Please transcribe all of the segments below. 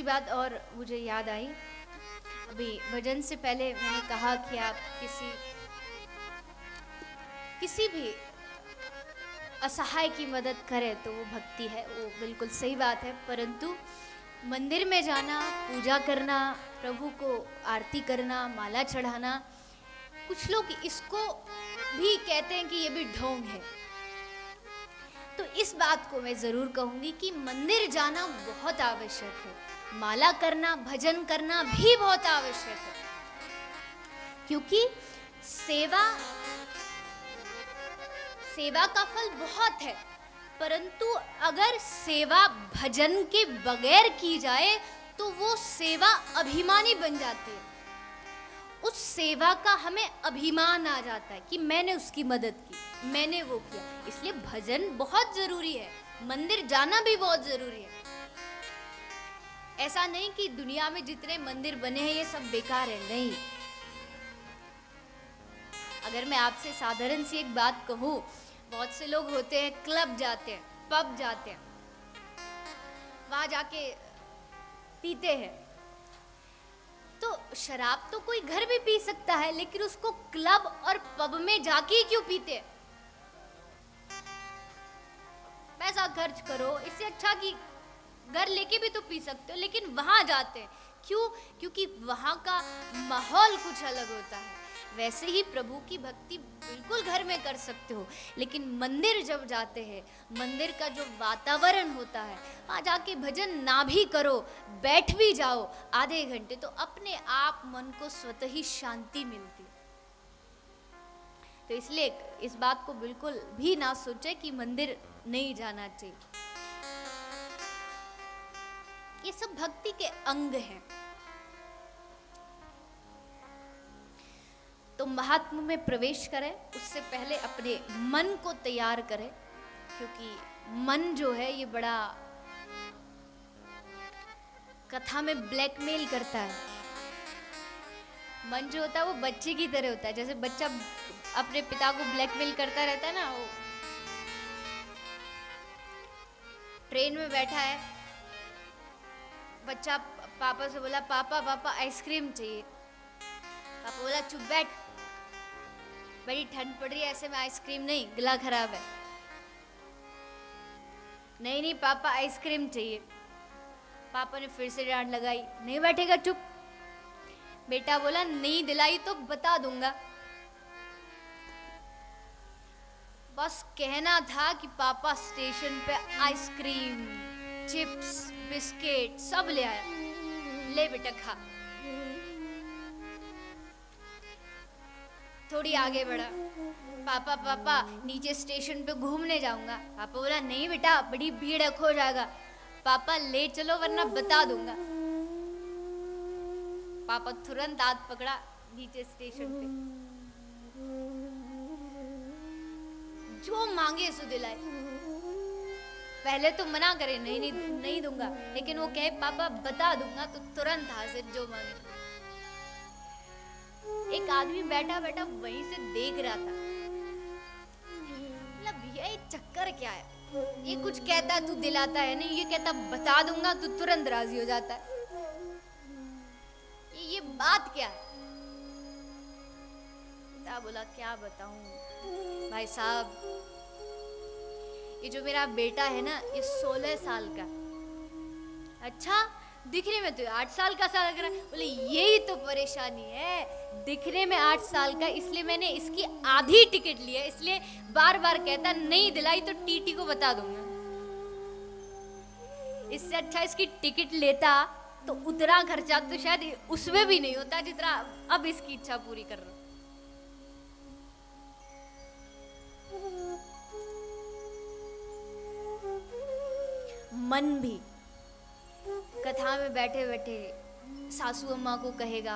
बात और मुझे याद आई। अभी भजन से पहले मैंने कहा कि आप किसी भी असहाय की मदद करें तो वो भक्ति है, वो बिल्कुल सही बात है। परंतु मंदिर में जाना, पूजा करना, प्रभु को आरती करना, माला चढ़ाना, कुछ लोग इसको भी कहते हैं कि ये भी ढोंग है। तो इस बात को मैं ज़रूर कहूँगी कि मंदिर जाना बहुत आवश्यक है, माला करना, भजन करना भी बहुत आवश्यक है, क्योंकि सेवा का फल बहुत है। परंतु अगर सेवा भजन के बगैर की जाए तो वो सेवा अभिमानी बन जाती है। उस सेवा का हमें अभिमान आ जाता है कि मैंने उसकी मदद की, मैंने वो किया। इसलिए भजन बहुत जरूरी है, मंदिर जाना भी बहुत जरूरी है। ऐसा नहीं कि दुनिया में जितने मंदिर बने हैं ये सब बेकार है, नहीं। अगर मैं आपसे साधारण सी एक बात कहूँ, बहुत से लोग होते हैं क्लब जाते हैं, पब जाते हैं, वहां जाके पीते हैं। तो शराब तो कोई घर भी पी सकता है, लेकिन उसको क्लब और पब में जाके क्यों पीते हैं? पैसा खर्च करो, इससे अच्छा कि घर लेके भी तो पी सकते हो, लेकिन वहां जाते हैं क्यों? क्योंकि वहां का माहौल कुछ अलग होता है। वैसे ही प्रभु की भक्ति बिल्कुल घर में कर सकते हो, लेकिन मंदिर जब जाते हैं, मंदिर का जो वातावरण होता है, वहाँ जाके भजन ना भी करो, बैठ भी जाओ आधे घंटे, तो अपने आप मन को स्वतः ही शांति मिलती है। तो इसलिए इस बात को बिल्कुल भी ना सोचे कि मंदिर नहीं जाना चाहिए। ये सब भक्ति के अंग हैं। तो महात्म में प्रवेश करें उससे पहले अपने मन को तैयार करें, क्योंकि मन जो है ये बड़ा कथा में ब्लैकमेल करता है। मन जो होता है वो बच्चे की तरह होता है, जैसे बच्चा अपने पिता को ब्लैकमेल करता रहता है ना। वो ट्रेन में बैठा है, बच्चा पापा से बोला पापा पापा आइसक्रीम चाहिए। पापा बोला चुप बैठ, बड़ी ठंड पड़ रही है, ऐसे में आइसक्रीम नहीं, गला खराब है। नहीं नहीं पापा आइसक्रीम चाहिए। पापा ने फिर से डांट लगाई, नहीं बैठेगा चुप। बेटा बोला नहीं दिलाई तो बता दूंगा। बस कहना था कि पापा स्टेशन पे आइसक्रीम, चिप्स, बिस्किट सब ले आया, ले बेटा खा। थोड़ी आगे बढ़ा, पापा पापा नीचे स्टेशन पे घूमने जाऊंगा। पापा बोला नहीं बेटा बड़ी भीड़ है, खो जाएगा। पापा ले चलो वरना बता दूंगा। पापा तुरंत हाथ पकड़ा, नीचे स्टेशन पे जो मांगे सो दिलाए। पहले तो मना करे नहीं नहीं नहीं दूंगा, लेकिन वो कहे पापा बता दूंगा तो तुरंत हाजिर जो मांगे। एक आदमी बैठा बैठा वहीं से देख रहा था, मतलब भैया ये चक्कर क्या है, ये कुछ कहता तू दिलाता है नहीं, ये कहता बता दूंगा तू तुरंत राजी हो जाता है, ये बात क्या है? पिता बोला क्या बताऊं भाई साहब, ये जो मेरा बेटा है ना ये 16 साल का। अच्छा दिखने में तो 8 साल का सा लग रहा है। बोले यही तो परेशानी है, दिखने में 8 साल का, इसलिए मैंने इसकी आधी टिकट ली है, इसलिए बार बार कहता नहीं दिलाई तो टीटी को बता दूंगा। इससे अच्छा इसकी टिकट लेता तो उतना खर्चा तो शायद उसमें भी नहीं होता जितना अब इसकी इच्छा पूरी कर रहा। मन भी कथा में बैठे बैठे सासू अम्मा को कहेगा,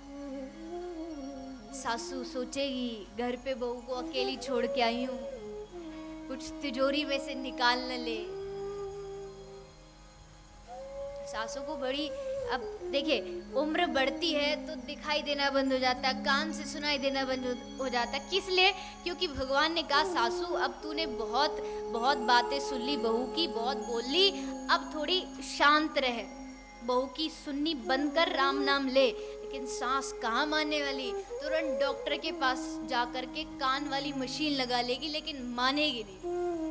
सासू सोचेगी घर पे बहू को अकेली छोड़ के आई हूं, कुछ तिजोरी में से निकाल न ले। सासू को बड़ी, अब देखिए उम्र बढ़ती है तो दिखाई देना बंद हो जाता है, कान से सुनाई देना बंद हो जाता है। किस लिए? क्योंकि भगवान ने कहा सासू अब तूने बहुत बहुत बातें सुन ली, बहू की बहुत बोल ली, अब थोड़ी शांत रहे। बहू की सुन्नी बंद कर, राम नाम ले, लेकिन सास कहाँ मानने वाली, तुरंत डॉक्टर के पास जा करके कान वाली मशीन लगा लेगी, लेकिन मानेगी नहीं।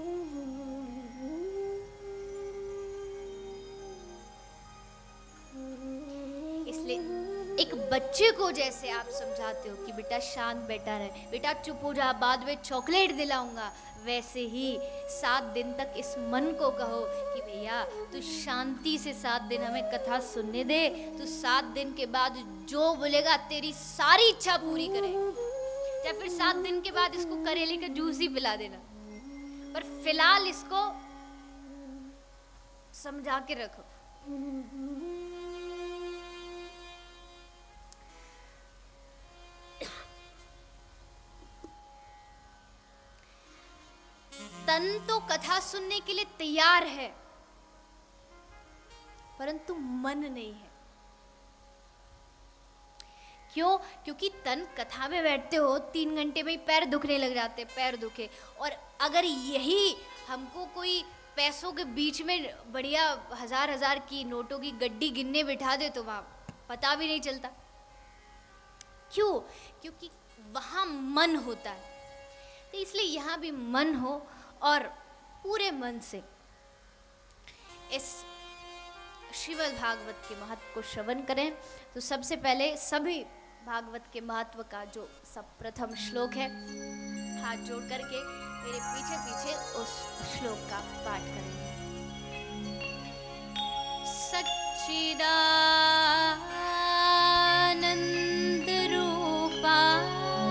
इसलिए एक बच्चे को जैसे आप समझाते हो कि बेटा शांत बैठा रहे, बेटा चुप हो जा, बाद में चॉकलेट दिलाऊंगा, वैसे ही 7 दिन तक इस मन को कहो कि भैया तू शांति से 7 दिन हमें कथा सुनने दे, तू 7 दिन के बाद जो बोलेगा तेरी सारी इच्छा पूरी करे, या फिर 7 दिन के बाद इसको करेले का जूस ही पिला देना, पर फिलहाल इसको समझा के रखो। तन तो कथा सुनने के लिए तैयार है, परंतु मन नहीं है। क्यों? क्योंकि तन कथा में बैठते हो 3 घंटे में ही पैर दुखने लग जाते, पैर दुखे, और अगर यही हमको कोई पैसों के बीच में बढ़िया 1000 की नोटों की गड्डी गिनने बिठा दे तो वहां पता भी नहीं चलता। क्यों? क्योंकि वहां मन होता है। तो इसलिए यहां भी मन हो और पूरे मन से इस श्रीमद् भागवत के महत्व को श्रवण करें। तो सबसे पहले सभी भागवत के महत्व का जो सब प्रथम श्लोक है, हाथ जोड़ करके मेरे पीछे पीछे उस श्लोक का पाठ करेंगे। सच्चिदानंद रूपाय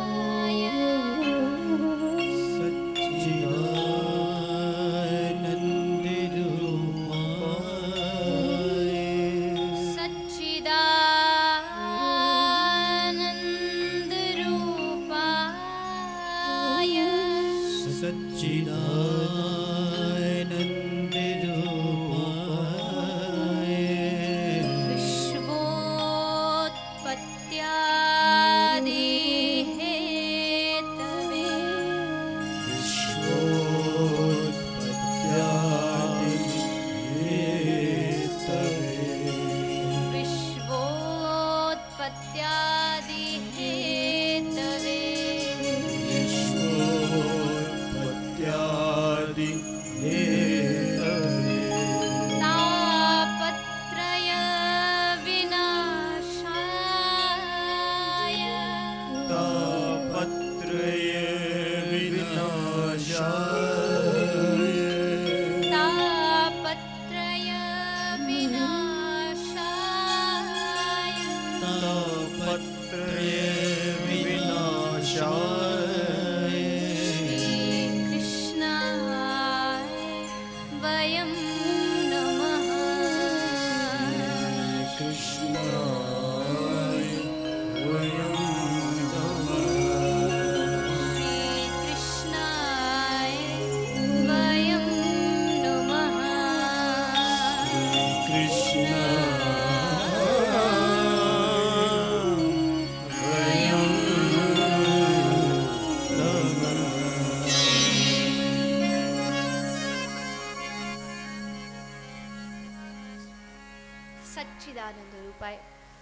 सच्चिदानंद रूपाय।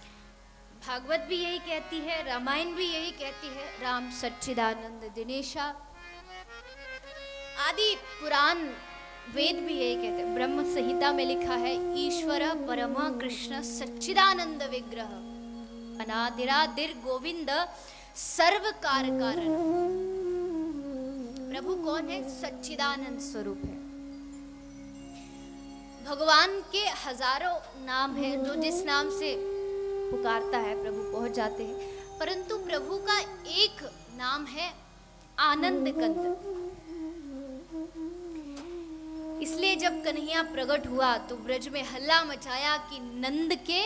भागवत भी यही कहती है, रामायण भी यही कहती है, राम सच्चिदानंद दिनेशा। आदि पुराण वेद भी यही कहते हैं। ब्रह्म संहिता में लिखा है, ईश्वर परम कृष्ण सच्चिदानंद विग्रह, अनादिरादिर गोविंद सर्व कारण। प्रभु कौन है? सच्चिदानंद स्वरूप है। भगवान के हजारों नाम हैं, जो जिस नाम से पुकारता है प्रभु पहुंच जाते हैं, परंतु प्रभु का एक नाम है आनंद कंद। इसलिए जब कन्हैया प्रकट हुआ तो ब्रज में हल्ला मचाया कि नंद के,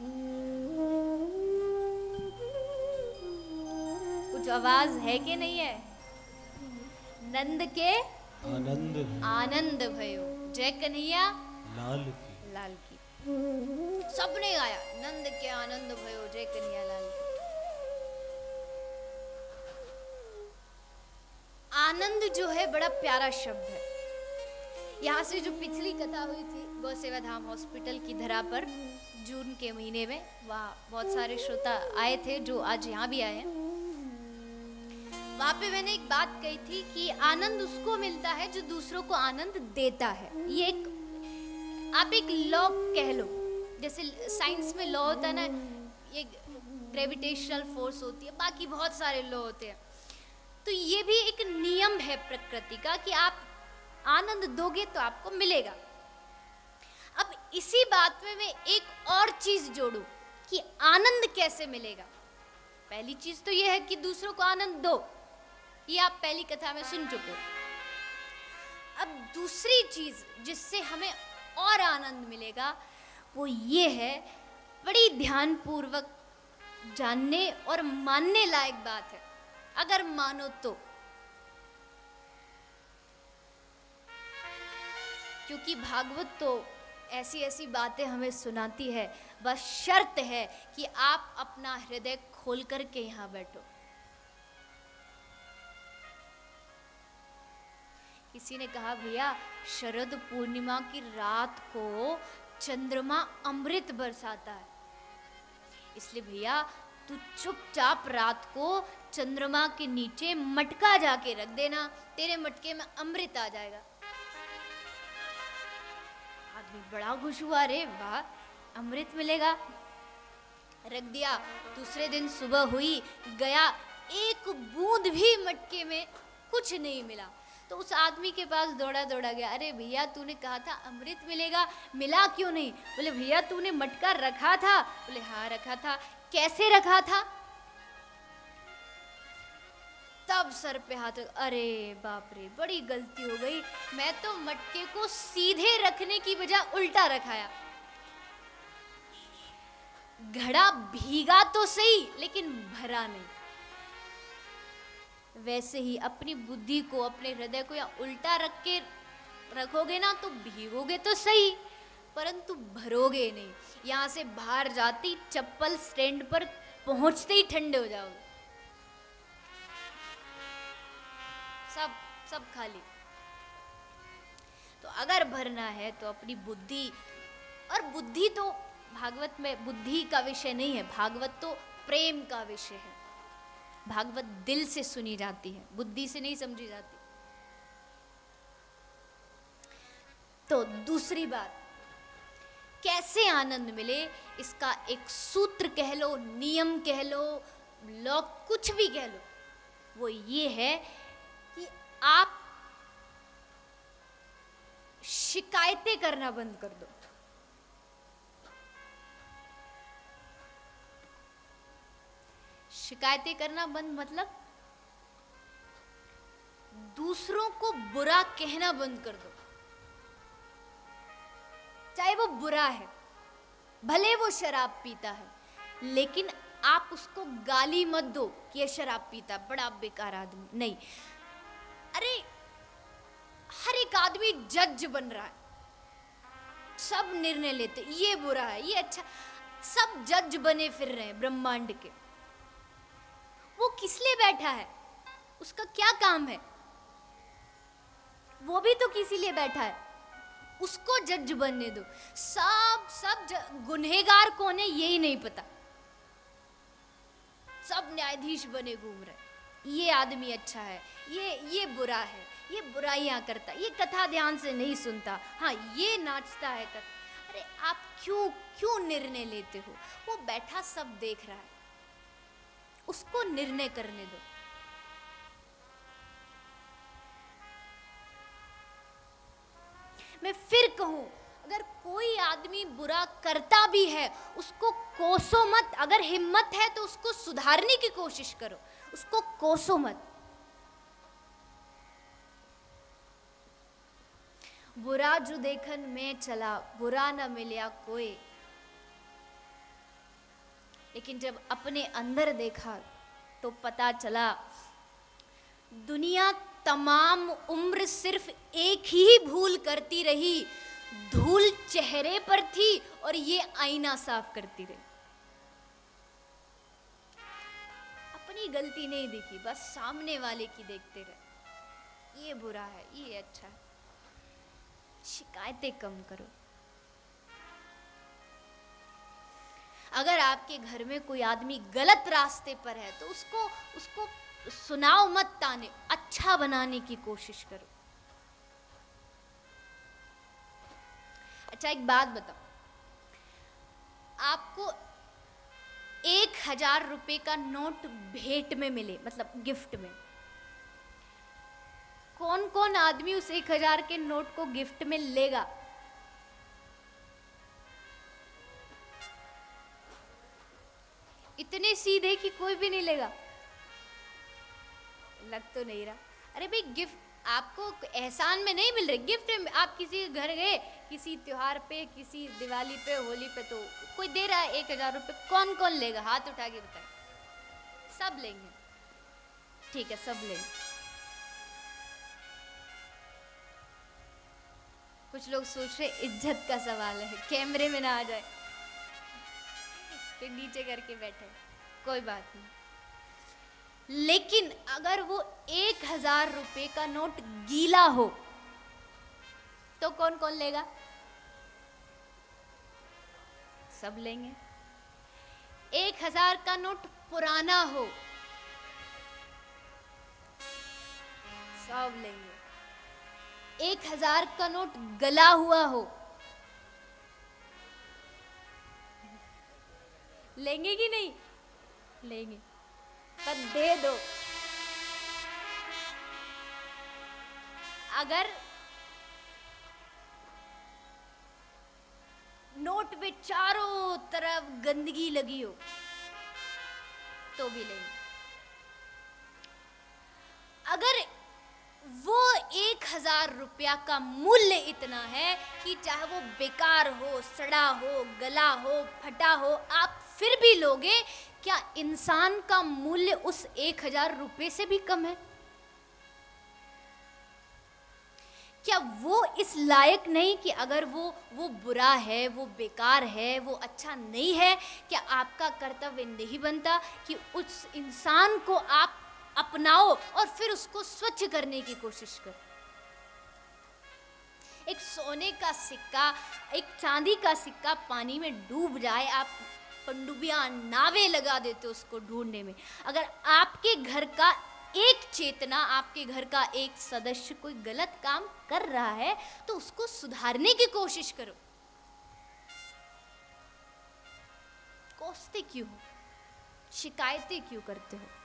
कुछ आवाज है कि नहीं है? नंद के आनंद भयो, जय कन्हैया लाल की। सबने गाया, नंद के आनंद भयो, जय कन्हैया लाल की। आनंद जो है बड़ा प्यारा शब्द है। यहाँ से जो पिछली कथा हुई थी गौ सेवा धाम हॉस्पिटल की धरा पर जून के महीने में, वहाँ बहुत सारे श्रोता आए थे जो आज यहाँ भी आए हैं। वहाँ पे मैंने एक बात कही थी कि आनंद उसको मिलता है जो दूसरों को आनंद देता है। ये एक आप एक लॉ कह लो, जैसे साइंस में लॉ होता है ना, ये ग्रेविटेशनल फोर्स होती है, बाकी बहुत सारे लॉ होते हैं। तो ये भी एक नियम है प्रकृति का कि आप आनंद दोगे तो आपको मिलेगा। अब इसी बात में मैं एक और चीज जोड़ूं कि आनंद कैसे मिलेगा। पहली चीज तो यह है कि दूसरों को आनंद दो, ये आप पहली कथा में सुन चुके हो। अब दूसरी चीज जिससे हमें और आनंद मिलेगा वो ये है, बड़ी ध्यानपूर्वक जानने और मानने लायक बात है, अगर मानो तो। क्योंकि भागवत तो ऐसी ऐसी बातें हमें सुनाती है, बस शर्त है कि आप अपना हृदय खोल करके यहाँ बैठो। किसी ने कहा भैया शरद पूर्णिमा की रात को चंद्रमा अमृत बरसाता है, इसलिए भैया तू चुपचाप रात को चंद्रमा के नीचे मटका जाके रख देना, तेरे मटके में अमृत आ जाएगा। आदमी बड़ा खुश हुआ, रे वाह अमृत मिलेगा। रख दिया, दूसरे दिन सुबह हुई, गया, एक बूंद भी मटके में कुछ नहीं मिला। तो उस आदमी के पास दौड़ा दौड़ा गया, अरे भैया तूने कहा था अमृत मिलेगा, मिला क्यों नहीं? बोले भैया तूने मटका रखा था? बोले हाँ रखा था। कैसे रखा था? तब सर पे हाथ, अरे बाप रे बड़ी गलती हो गई, मैं तो मटके को सीधे रखने की बजाय उल्टा रखाया। घड़ा भीगा तो सही लेकिन भरा नहीं। वैसे ही अपनी बुद्धि को, अपने हृदय को या उल्टा रख के रखोगे ना तो भीगोगे तो सही परंतु भरोगे नहीं। यहां से बाहर जाती चप्पल स्टैंड पर पहुंचते ही ठंडे हो जाओगे, सब खाली। तो अगर भरना है तो अपनी बुद्धि, और बुद्धि तो भागवत में बुद्धि का विषय नहीं है, भागवत तो प्रेम का विषय है। भागवत दिल से सुनी जाती है, बुद्धि से नहीं समझी जाती। तो दूसरी बात, कैसे आनंद मिले इसका एक सूत्र कह लो, नियम कह लो, लॉ कुछ भी कह लो, वो ये है कि आप शिकायतें करना बंद कर दो। शिकायतें करना बंद मतलब दूसरों को बुरा कहना बंद कर दो। चाहे वो बुरा है, भले वो शराब पीता है, लेकिन आप उसको गाली मत दो कि ये शराब पीता, बड़ा बेकार आदमी। नहीं, अरे हर एक आदमी जज बन रहा है, सब निर्णय लेते, ये बुरा है, ये अच्छा, सब जज बने फिर रहे हैं ब्रह्मांड के। वो किस लिए बैठा है? उसका क्या काम है? वो भी तो किसी लिए बैठा है, उसको जज बनने दो। सब गुनहगार कौन है यही नहीं पता, सब न्यायाधीश बने घूम रहे। ये आदमी अच्छा है, ये बुरा है, ये बुराइयां करता, ये कथा ध्यान से नहीं सुनता, हाँ ये नाचता है कर। अरे आप क्यों निर्णय लेते हो? वो बैठा सब देख रहा है, उसको निर्णय करने दो। मैं फिर कहूं, अगर कोई आदमी बुरा करता भी है उसको कोसो मत, अगर हिम्मत है तो उसको सुधारने की कोशिश करो, उसको कोसो मत। बुरा जो देखन में चला, बुरा न मिला कोई, लेकिन जब अपने अंदर देखा तो पता चला दुनिया तमाम उम्र सिर्फ एक ही भूल करती रही, धूल चेहरे पर थी और ये आईना साफ करती रही। अपनी गलती नहीं दिखी, बस सामने वाले की देखते रहे, ये बुरा है, ये अच्छा है। शिकायतें कम करो। अगर आपके घर में कोई आदमी गलत रास्ते पर है तो उसको सुनाओ मत ताने, अच्छा बनाने की कोशिश करो। अच्छा एक बात बताओ, आपको 1000 रुपए का नोट भेंट में मिले, मतलब गिफ्ट में, कौन कौन आदमी उस 1000 के नोट को गिफ्ट में लेगा? इतने सीधे कि कोई भी नहीं लेगा। लग तो नहीं रहा। अरे भाई गिफ्ट आपको एहसान में नहीं मिल रहे, गिफ्ट में। आप किसी के घर गए, किसी त्योहार पे, किसी दिवाली पे, होली पे, तो कोई दे रहा है 1000 रुपये, कौन कौन लेगा? हाथ उठा के बताए। सब लेंगे, ठीक है, सब लेंगे। कुछ लोग सोच रहे इज्जत का सवाल है, कैमरे में ना आ जाए, फिर नीचे करके बैठे, कोई बात नहीं। लेकिन अगर वो 1000 रुपए का नोट गीला हो तो कौन कौन लेगा? सब लेंगे। 1000 का नोट पुराना हो, सब लेंगे। 1000 का नोट गला हुआ हो, लेंगे कि नहीं? लेंगे, पर दे दो। अगर नोट पे चारों तरफ गंदगी लगी हो तो भी लेंगे। अगर वो 1000 रुपया का मूल्य इतना है कि चाहे वो बेकार हो, सड़ा हो, गला हो, फटा हो, आप फिर भी लोगे, क्या इंसान का मूल्य उस 1000 रुपये से भी कम है? क्या वो इस लायक नहीं कि अगर वो बुरा है, वो बेकार है, वो अच्छा नहीं है, क्या आपका कर्तव्य नहीं बनता कि उस इंसान को आप अपनाओ और फिर उसको स्वच्छ करने की कोशिश करो? एक सोने का सिक्का, एक चांदी का सिक्का पानी में डूब जाए, आप पनडुब्बियां, नावें लगा देते हो उसको ढूंढने में। अगर आपके घर का एक चेतना, आपके घर का एक सदस्य कोई गलत काम कर रहा है तो उसको सुधारने की कोशिश करो। कोसते क्यों हो? शिकायतें क्यों करते हो?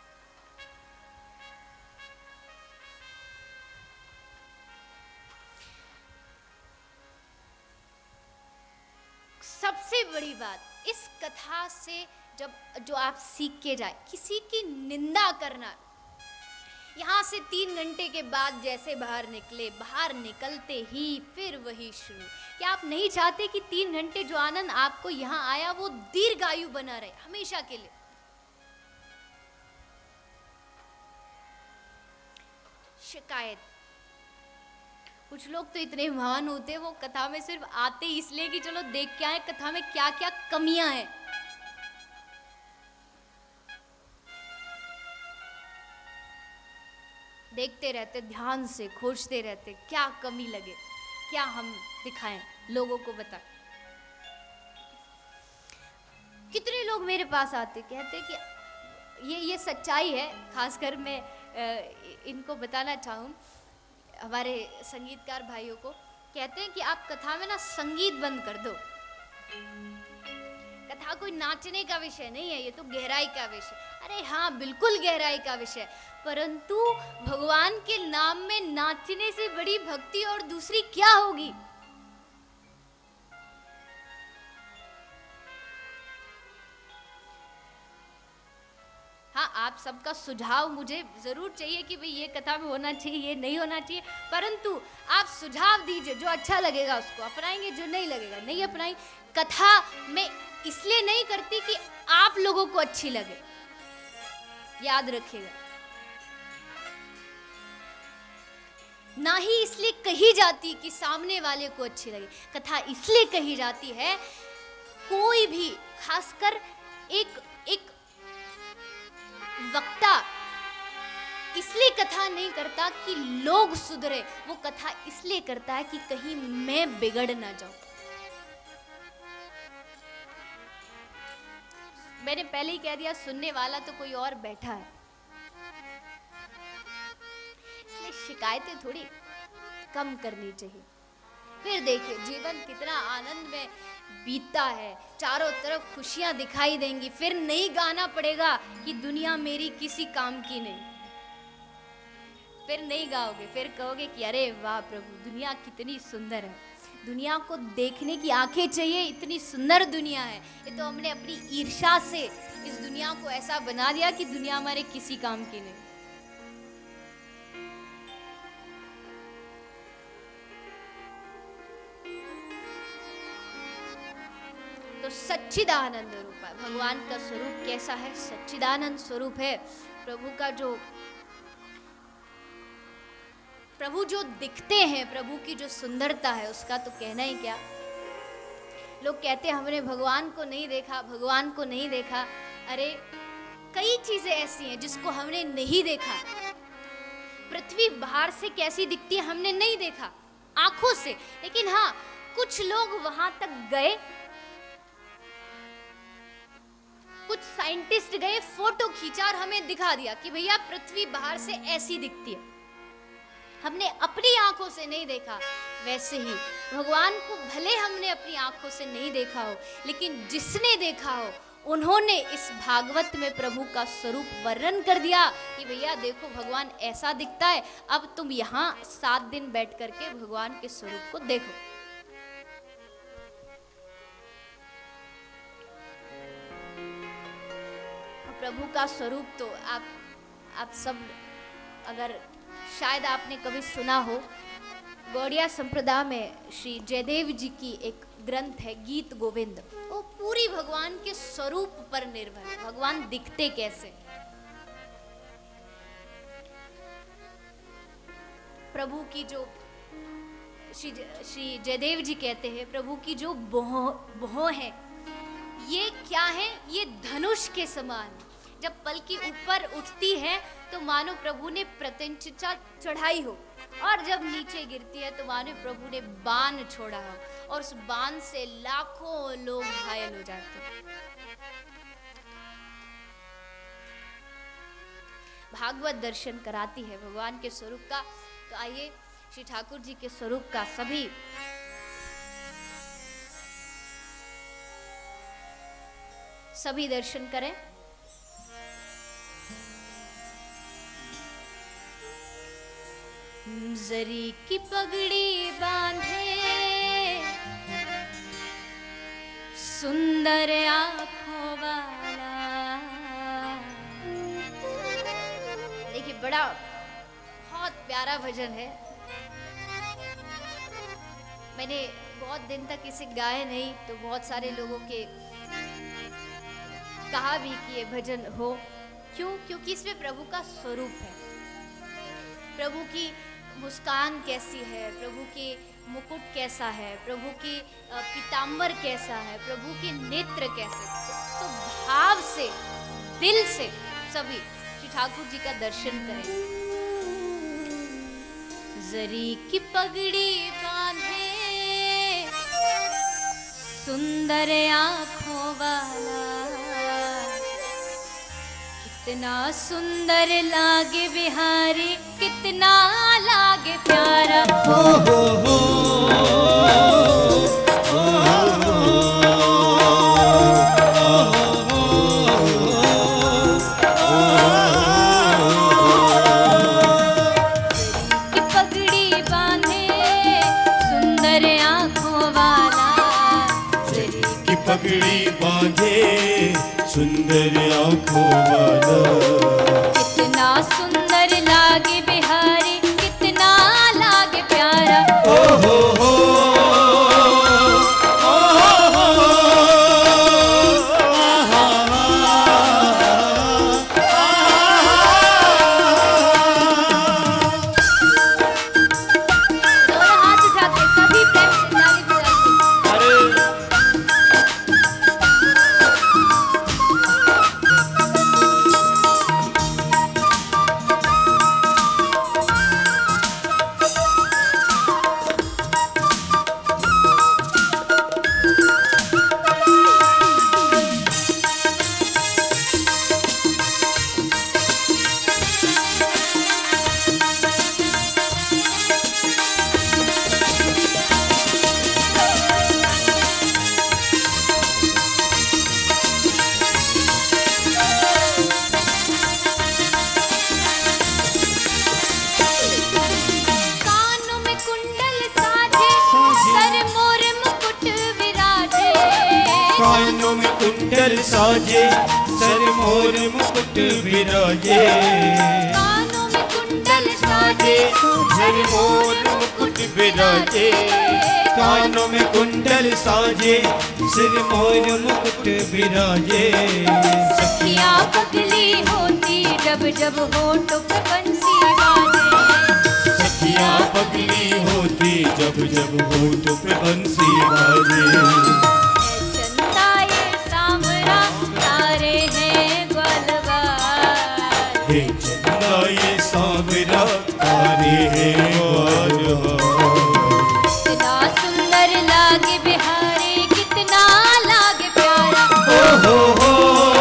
सबसे बड़ी बात इस कथा से जो आप सीख के जाए, किसी की निंदा करना। यहाँ से 3 घंटे के बाद जैसे बाहर निकले, बाहर निकलते ही फिर वही शुरू। क्या आप नहीं चाहते कि 3 घंटे जो आनंद आपको यहाँ आया वो दीर्घायु बना रहे, हमेशा के लिए? शिकायत। कुछ लोग तो इतने महान होते हैं, वो कथा में सिर्फ आते इसलिए कि चलो देख के आए कथा में क्या क्या कमियां हैं। देखते रहते, ध्यान से खोजते रहते, क्या कमी लगे, क्या हम दिखाएं, लोगों को बताएं। कितने लोग मेरे पास आते, कहते कि ये सच्चाई है, खासकर मैं इनको बताना चाहूँ, हमारे संगीतकार भाइयों को, कहते हैं कि आप कथा में ना संगीत बंद कर दो। कथा कोई नाचने का विषय नहीं है, ये तो गहराई का विषय। अरे हाँ, बिल्कुल गहराई का विषय, परंतु भगवान के नाम में नाचने से बड़ी भक्ति और दूसरी क्या होगी? हाँ, आप सबका सुझाव मुझे जरूर चाहिए कि भाई ये कथा में होना चाहिए, ये नहीं होना चाहिए, परंतु आप सुझाव दीजिए, जो अच्छा लगेगा उसको अपनाएंगे, जो नहीं लगेगा नहीं अपनाएंगे। कथा में इसलिए नहीं करती कि आप लोगों को अच्छी लगे, याद रखिएगा, ना ही इसलिए कही जाती कि सामने वाले को अच्छी लगे। कथा इसलिए कही जाती है, कोई भी, खासकर एक वक्ता इसलिए कथा नहीं करता कि लोग सुधरे, वो कथा इसलिए करता है कि कहीं मैं बिगड़ ना जाऊं। मैंने पहले ही कह दिया, सुनने वाला तो कोई और बैठा है, इसलिए शिकायतें थोड़ी कम करनी चाहिए। फिर देखिए जीवन कितना आनंद में बीतता है, चारों तरफ खुशियां दिखाई देंगी। फिर नहीं गाना पड़ेगा कि दुनिया मेरी किसी काम की नहीं। फिर नहीं गाओगे, फिर कहोगे कि अरे वाह प्रभु, दुनिया कितनी सुंदर है, दुनिया को देखने की आंखें चाहिए, इतनी सुंदर दुनिया है। ये तो हमने अपनी ईर्ष्या से इस दुनिया को ऐसा बना दिया कि दुनिया हमारे किसी काम की नहीं। तो सच्चिदानंद रूप है भगवान का स्वरूप। कैसा है? सच्चिदानंद स्वरूप है। प्रभु जो दिखते हैं, प्रभु की जो सुंदरता है, उसका तो कहना ही क्या। लोग कहते हैं हमने भगवान को नहीं देखा, भगवान को नहीं देखा। अरे कई चीजें ऐसी हैं जिसको हमने नहीं देखा। पृथ्वी बाहर से कैसी दिखती है हमने नहीं देखा आंखों से, लेकिन हाँ कुछ लोग वहां तक गए, कुछ साइंटिस्ट गए, फोटो खींचा और हमें दिखा दिया कि भैया पृथ्वी बाहर से ऐसी दिखती है। हमने अपनी आंखों से नहीं देखा। वैसे ही भगवान को भले हमने अपनी आंखों से नहीं देखा हो, लेकिन जिसने देखा हो उन्होंने इस भागवत में प्रभु का स्वरूप वर्णन कर दिया कि भैया देखो भगवान ऐसा दिखता है। अब तुम यहाँ 7 दिन बैठ करके भगवान के स्वरूप को देखो। प्रभु का स्वरूप तो आप सब, अगर शायद आपने कभी सुना हो, गौड़िया संप्रदाय में श्री जयदेव जी की एक ग्रंथ है गीत गोविंद, वो पूरी भगवान के स्वरूप पर निर्भर है, भगवान दिखते कैसे। प्रभु की जो श्री जयदेव जी कहते हैं, प्रभु की जो भौं है ये क्या है? ये धनुष के समान। जब पलकी ऊपर उठती है तो मानो प्रभु ने प्रत्यंचा चढ़ाई हो, और जब नीचे गिरती है तो मानो प्रभु ने बाण छोड़ा हो, और उस बाण से लाखों लोग घायल हो जाते हैं। भागवत दर्शन कराती है भगवान के स्वरूप का। तो आइए श्री ठाकुर जी के स्वरूप का सभी दर्शन करें। जरी की पगड़ी बांधे सुंदर आंखों वाला। देखिए बड़ा बहुत प्यारा भजन है। मैंने बहुत दिन तक इसे गाया नहीं, तो बहुत सारे लोगों के कहा भी कि ये भजन हो। क्यों? क्योंकि इसमें प्रभु का स्वरूप है। प्रभु की मुस्कान कैसी है, प्रभु के मुकुट कैसा है, प्रभु की पीतांबर कैसा है, प्रभु के नेत्र कैसे। तो भाव से, दिल से सभी श्री ठाकुर जी का दर्शन करें। जरी की पगड़ी बांधे सुंदर आंखों वाला, कितना सुंदर लागे बिहारी, कितना लागे प्यारा। की पगड़ी बांधे सुंदर आंखों वाला, की पगड़ी बांधे सुंदर आंखों वाला, कितना सुंदर लागे बिहारी, कितना लागे प्यारा। ओ हो साजे, सर मोर मुकुट विराजे। कानों में कुंडल साजे, सर मोर मुकुट विराजे। कानों में कुंडल साजे, सिर मोर मुकुट विराजे। सखियाँ पगली होती जब जब होठों पे बंसी बाजे। सखियाँ पगली होती जब जब होठों पे बंसी बाजे। चंदा ये सांवरा तारे हैं ग्वालवार। हे चंदा ये सांवरा तारे हैं ग्वालवार। कितना सुंदर लागे बिहारी, कितना लागे प्यारा। ओ हो हो,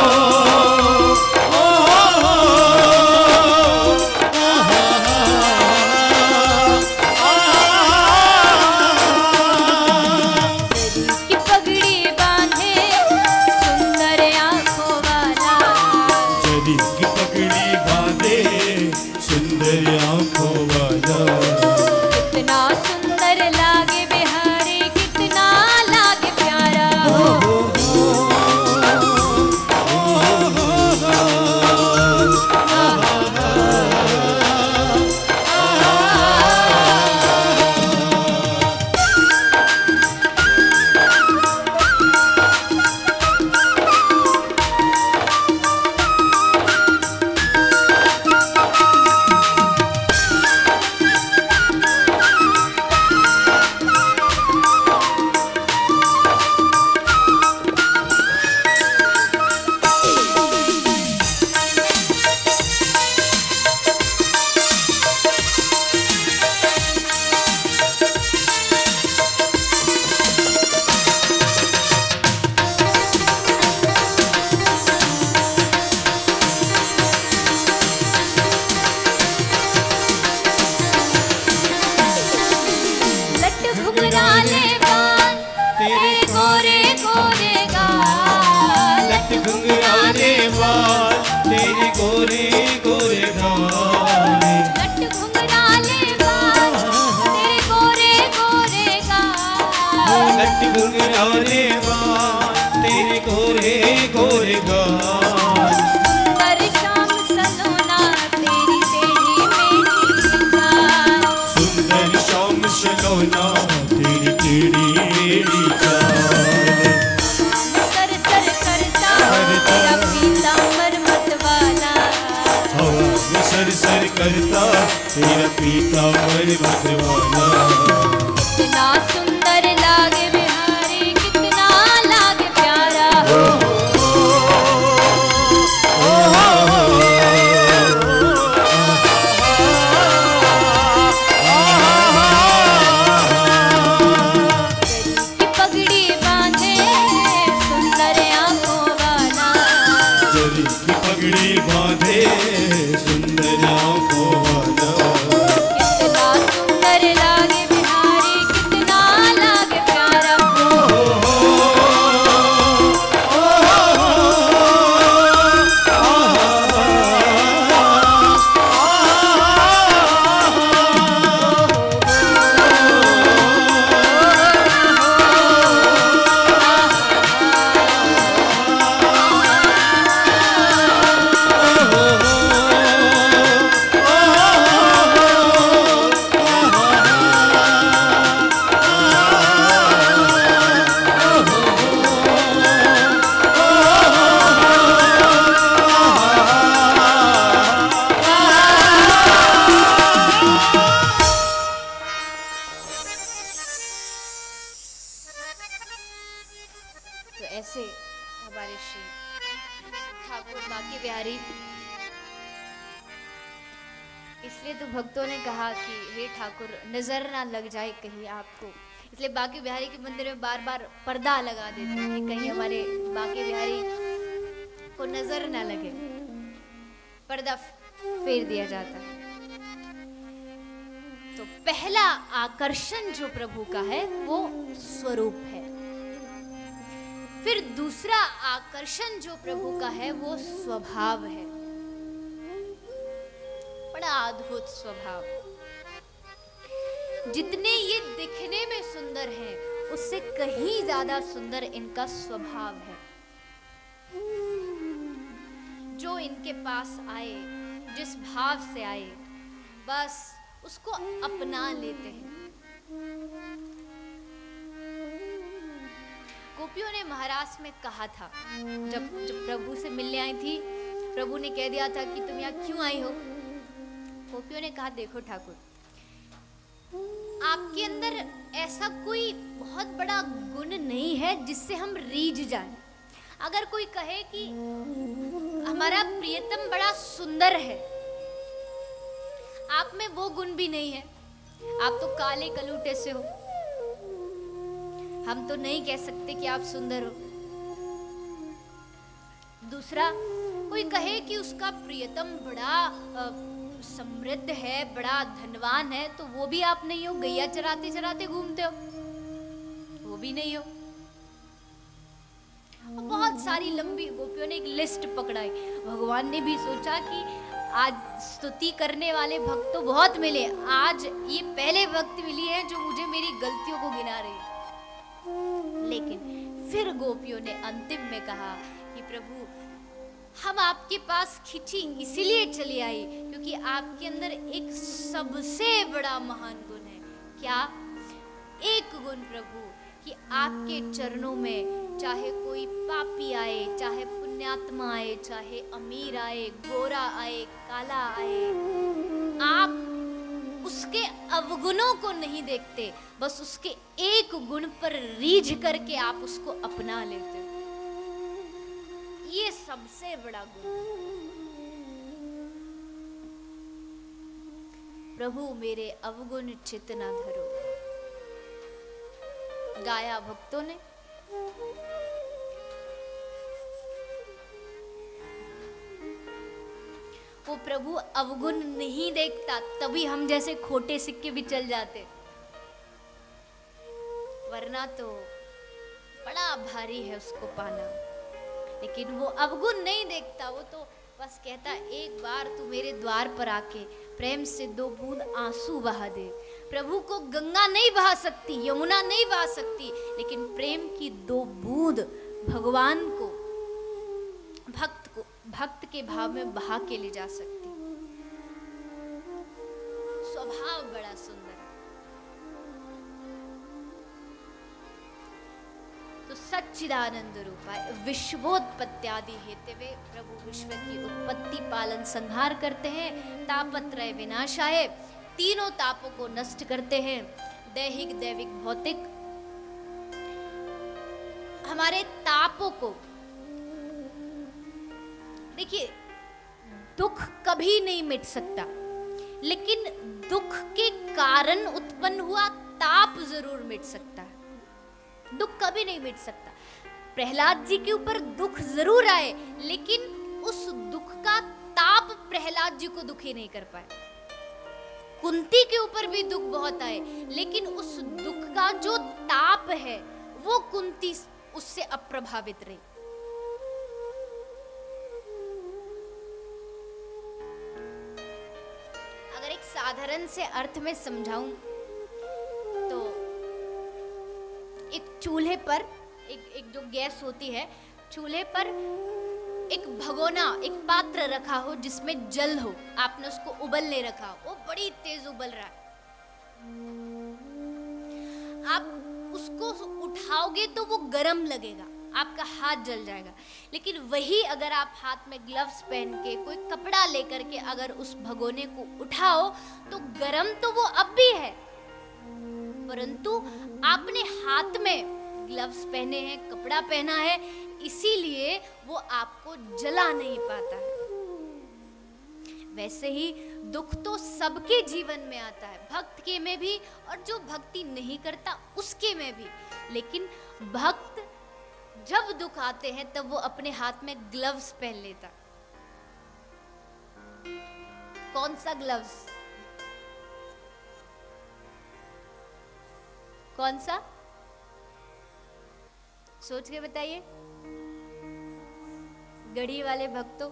की पगड़ी बांधे सुंदर आंखों वाला। जरी की पगड़ी बांधे सुंदर आंखों वाला। कितना सुंदर लागे बिहारी, कितना लागे प्यारा। लट घुंघराले बाल तेरे गोरे गोरे गाल। लट घुंघराले बाल तेरे गोरे गोरे गाल। लट घुंघराले बाल तेरे गोरे गोरे गाल। लट घुंघराले बाल तेरे गोरे गोरे गाल। सुंदर शाम सलोना तेरी टेढ़ी मेढ़ी चाल। सुंदर श्याम सलोना तेरी टेढ़ी मेढ़ी चाल। सर सर करता तेरा पीतांबर मतवाला। हवा में सर सर करता तेरा पीतांबर मतवाला। कितना सुंदर लागे बिहारी, कितना लागे प्यारा। की पगड़ी बांधे सुंदर आंखों वाला। जरी की पगड़ी बांधे सुंदर आंखों वाला। कितना सुंदर लागे बिहारी, कितना लागे प्यारा। तो ऐसे हमारे श्री ठाकुर बांके बिहारी, इसलिए तो भक्तों ने कहा कि हे ठाकुर नजर ना लग जाए कहीं आपको, इसलिए बांके बिहारी के मंदिर में बार बार पर्दा लगा देते हैं कि कहीं हमारे बांके बिहारी को नजर ना लगे, पर्दा फेर दिया जाता है। तो पहला आकर्षण जो प्रभु का है वो स्वरूप है। फिर दूसरा आकर्षण जो प्रभु का है वो स्वभाव है, बड़ा अद्भुत स्वभाव। जितने ये दिखने में सुंदर हैं उससे कहीं ज्यादा सुंदर इनका स्वभाव है। इनके पास आए, जिस भाव से आए, बस उसको अपना लेते हैं। गोपियों ने महाराज में कहा था, जब प्रभु से मिलने आई थी, प्रभु ने कह दिया था कि तुम यहाँ क्यों आई हो। गोपियों ने कहा, देखो ठाकुर, आपके अंदर ऐसा कोई बहुत बड़ा गुण नहीं है जिससे हम रीझ जाएं। अगर कोई कहे कि हमारा प्रियतम बड़ा सुंदर है, आप में वो गुण भी नहीं है, आप तो काले कलूटे से हो, हम तो नहीं कह सकते कि आप सुंदर हो। दूसरा, कोई कहे कि उसका प्रियतम बड़ा समृद्ध है, बड़ा धनवान है, तो वो भी आप नहीं हो, गैया चराते चराते घूमते हो, वो भी नहीं हो। बहुत सारी लंबी, गोपियों ने एक लिस्ट पकड़ाई। भगवान ने भी सोचा कि आज स्तुति करने वाले भक्त तो बहुत मिले, आज ये पहले भक्त मिली है जो मुझे मेरी गलतियों को गिना रही है। लेकिन फिर गोपियों ने अंतिम में कहा कि प्रभु, हम आपके पास खिंची इसीलिए चली आई क्योंकि आपके अंदर एक सबसे बड़ा महान गुण है। क्या? एक गुण प्रभु, कि आपके चरणों में चाहे कोई पापी आए, चाहे पुण्यात्मा आए, चाहे अमीर आए, गोरा आए, काला आए, आप उसके अवगुणों को नहीं देखते, बस उसके एक गुण पर रीझ करके आप उसको अपना लेते हो। ये सबसे बड़ा गुण। प्रभु मेरे अवगुण चित्त न धरो, गाया भक्तों ने। वो प्रभु अवगुण नहीं देखता, तभी हम जैसे खोटे सिक्के भी चल जाते, वरना तो बड़ा भारी है उसको पाना। लेकिन वो अवगुण नहीं देखता, वो तो बस कहता, एक बार तू मेरे द्वार पर आके प्रेम से 2 बूंद आंसू बहा दे। प्रभु को गंगा नहीं बहा सकती, यमुना नहीं बहा सकती, लेकिन प्रेम की 2 बूंद भगवान को, भक्त के भाव में बहा के ले जा सकती। स्वभाव बड़ा सुंदर है। तो सच्चिदानंद रूपाय विश्वोत्पत्त्यादि हेतवे प्रभु विश्व की उत्पत्ति पालन संहार करते हैं, तापत्रय विनाशाय, तीनों तापों को नष्ट करते हैं, दैहिक दैविक भौतिक हमारे तापों को। देखिए, दुख कभी नहीं मिट सकता, लेकिन दुख के कारण उत्पन्न हुआ ताप जरूर मिट सकता है। दुख कभी नहीं मिट सकता। प्रहलाद जी के ऊपर दुख जरूर आए, लेकिन उस दुख का ताप प्रहलाद जी को दुखी नहीं कर पाए। कुंती के ऊपर भी दुख बहुत आए, लेकिन उस दुख का जो ताप है वो कुंती उससे अप्रभावित रही। अगर एक साधारण से अर्थ में समझाऊं तो एक चूल्हे पर एक जो गैस होती है, चूल्हे पर एक भगोना, एक पात्र रखा हो जिसमें जल हो, आपने उसको उबलने रखा हो, वो बड़ी तेज उबल रहा है, आप उसको उठाओगे तो वो गरम लगेगा, आपका हाथ जल जाएगा। लेकिन वही अगर आप हाथ में ग्लव्स पहन के कोई कपड़ा लेकर के अगर उस भगोने को उठाओ तो गरम तो वो अब भी है, परंतु आपने हाथ में ग्लव्स पहने हैं, कपड़ा पहना है, इसीलिए वो आपको जला नहीं पाता है। वैसे ही दुख तो सबके जीवन में आता है, भक्त के में भी और जो भक्ति नहीं करता उसके में भी। लेकिन भक्त जब दुख आते हैं तब वो अपने हाथ में ग्लव्स पहन लेता। कौन सा ग्लव्स? कौन सा? सोच के बताइए। गढ़ी वाले भक्तों,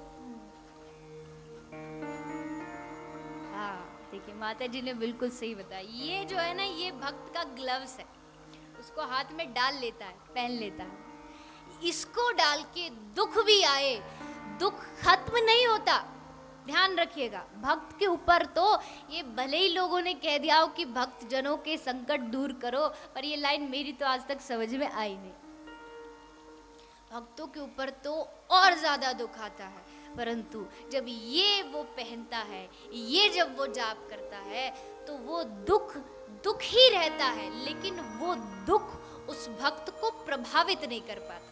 हाँ देखिए माता जी ने बिल्कुल सही बताया। ये जो है ना, ये भक्त का ग्लव्स है, उसको हाथ में डाल लेता है, पहन लेता है। इसको डाल के दुख भी आए, दुख खत्म नहीं होता। ध्यान रखिएगा, भक्त के ऊपर तो ये भले ही लोगों ने कह दिया हो कि भक्त जनों के संकट दूर करो, पर ये लाइन मेरी तो आज तक समझ में आई नहीं। भक्तों के ऊपर तो और ज्यादा दुख आता है, परंतु जब ये वो पहनता है, ये जब वो जाप करता है, तो वो दुख दुख ही रहता है, लेकिन वो दुख उस भक्त को प्रभावित नहीं कर पाता।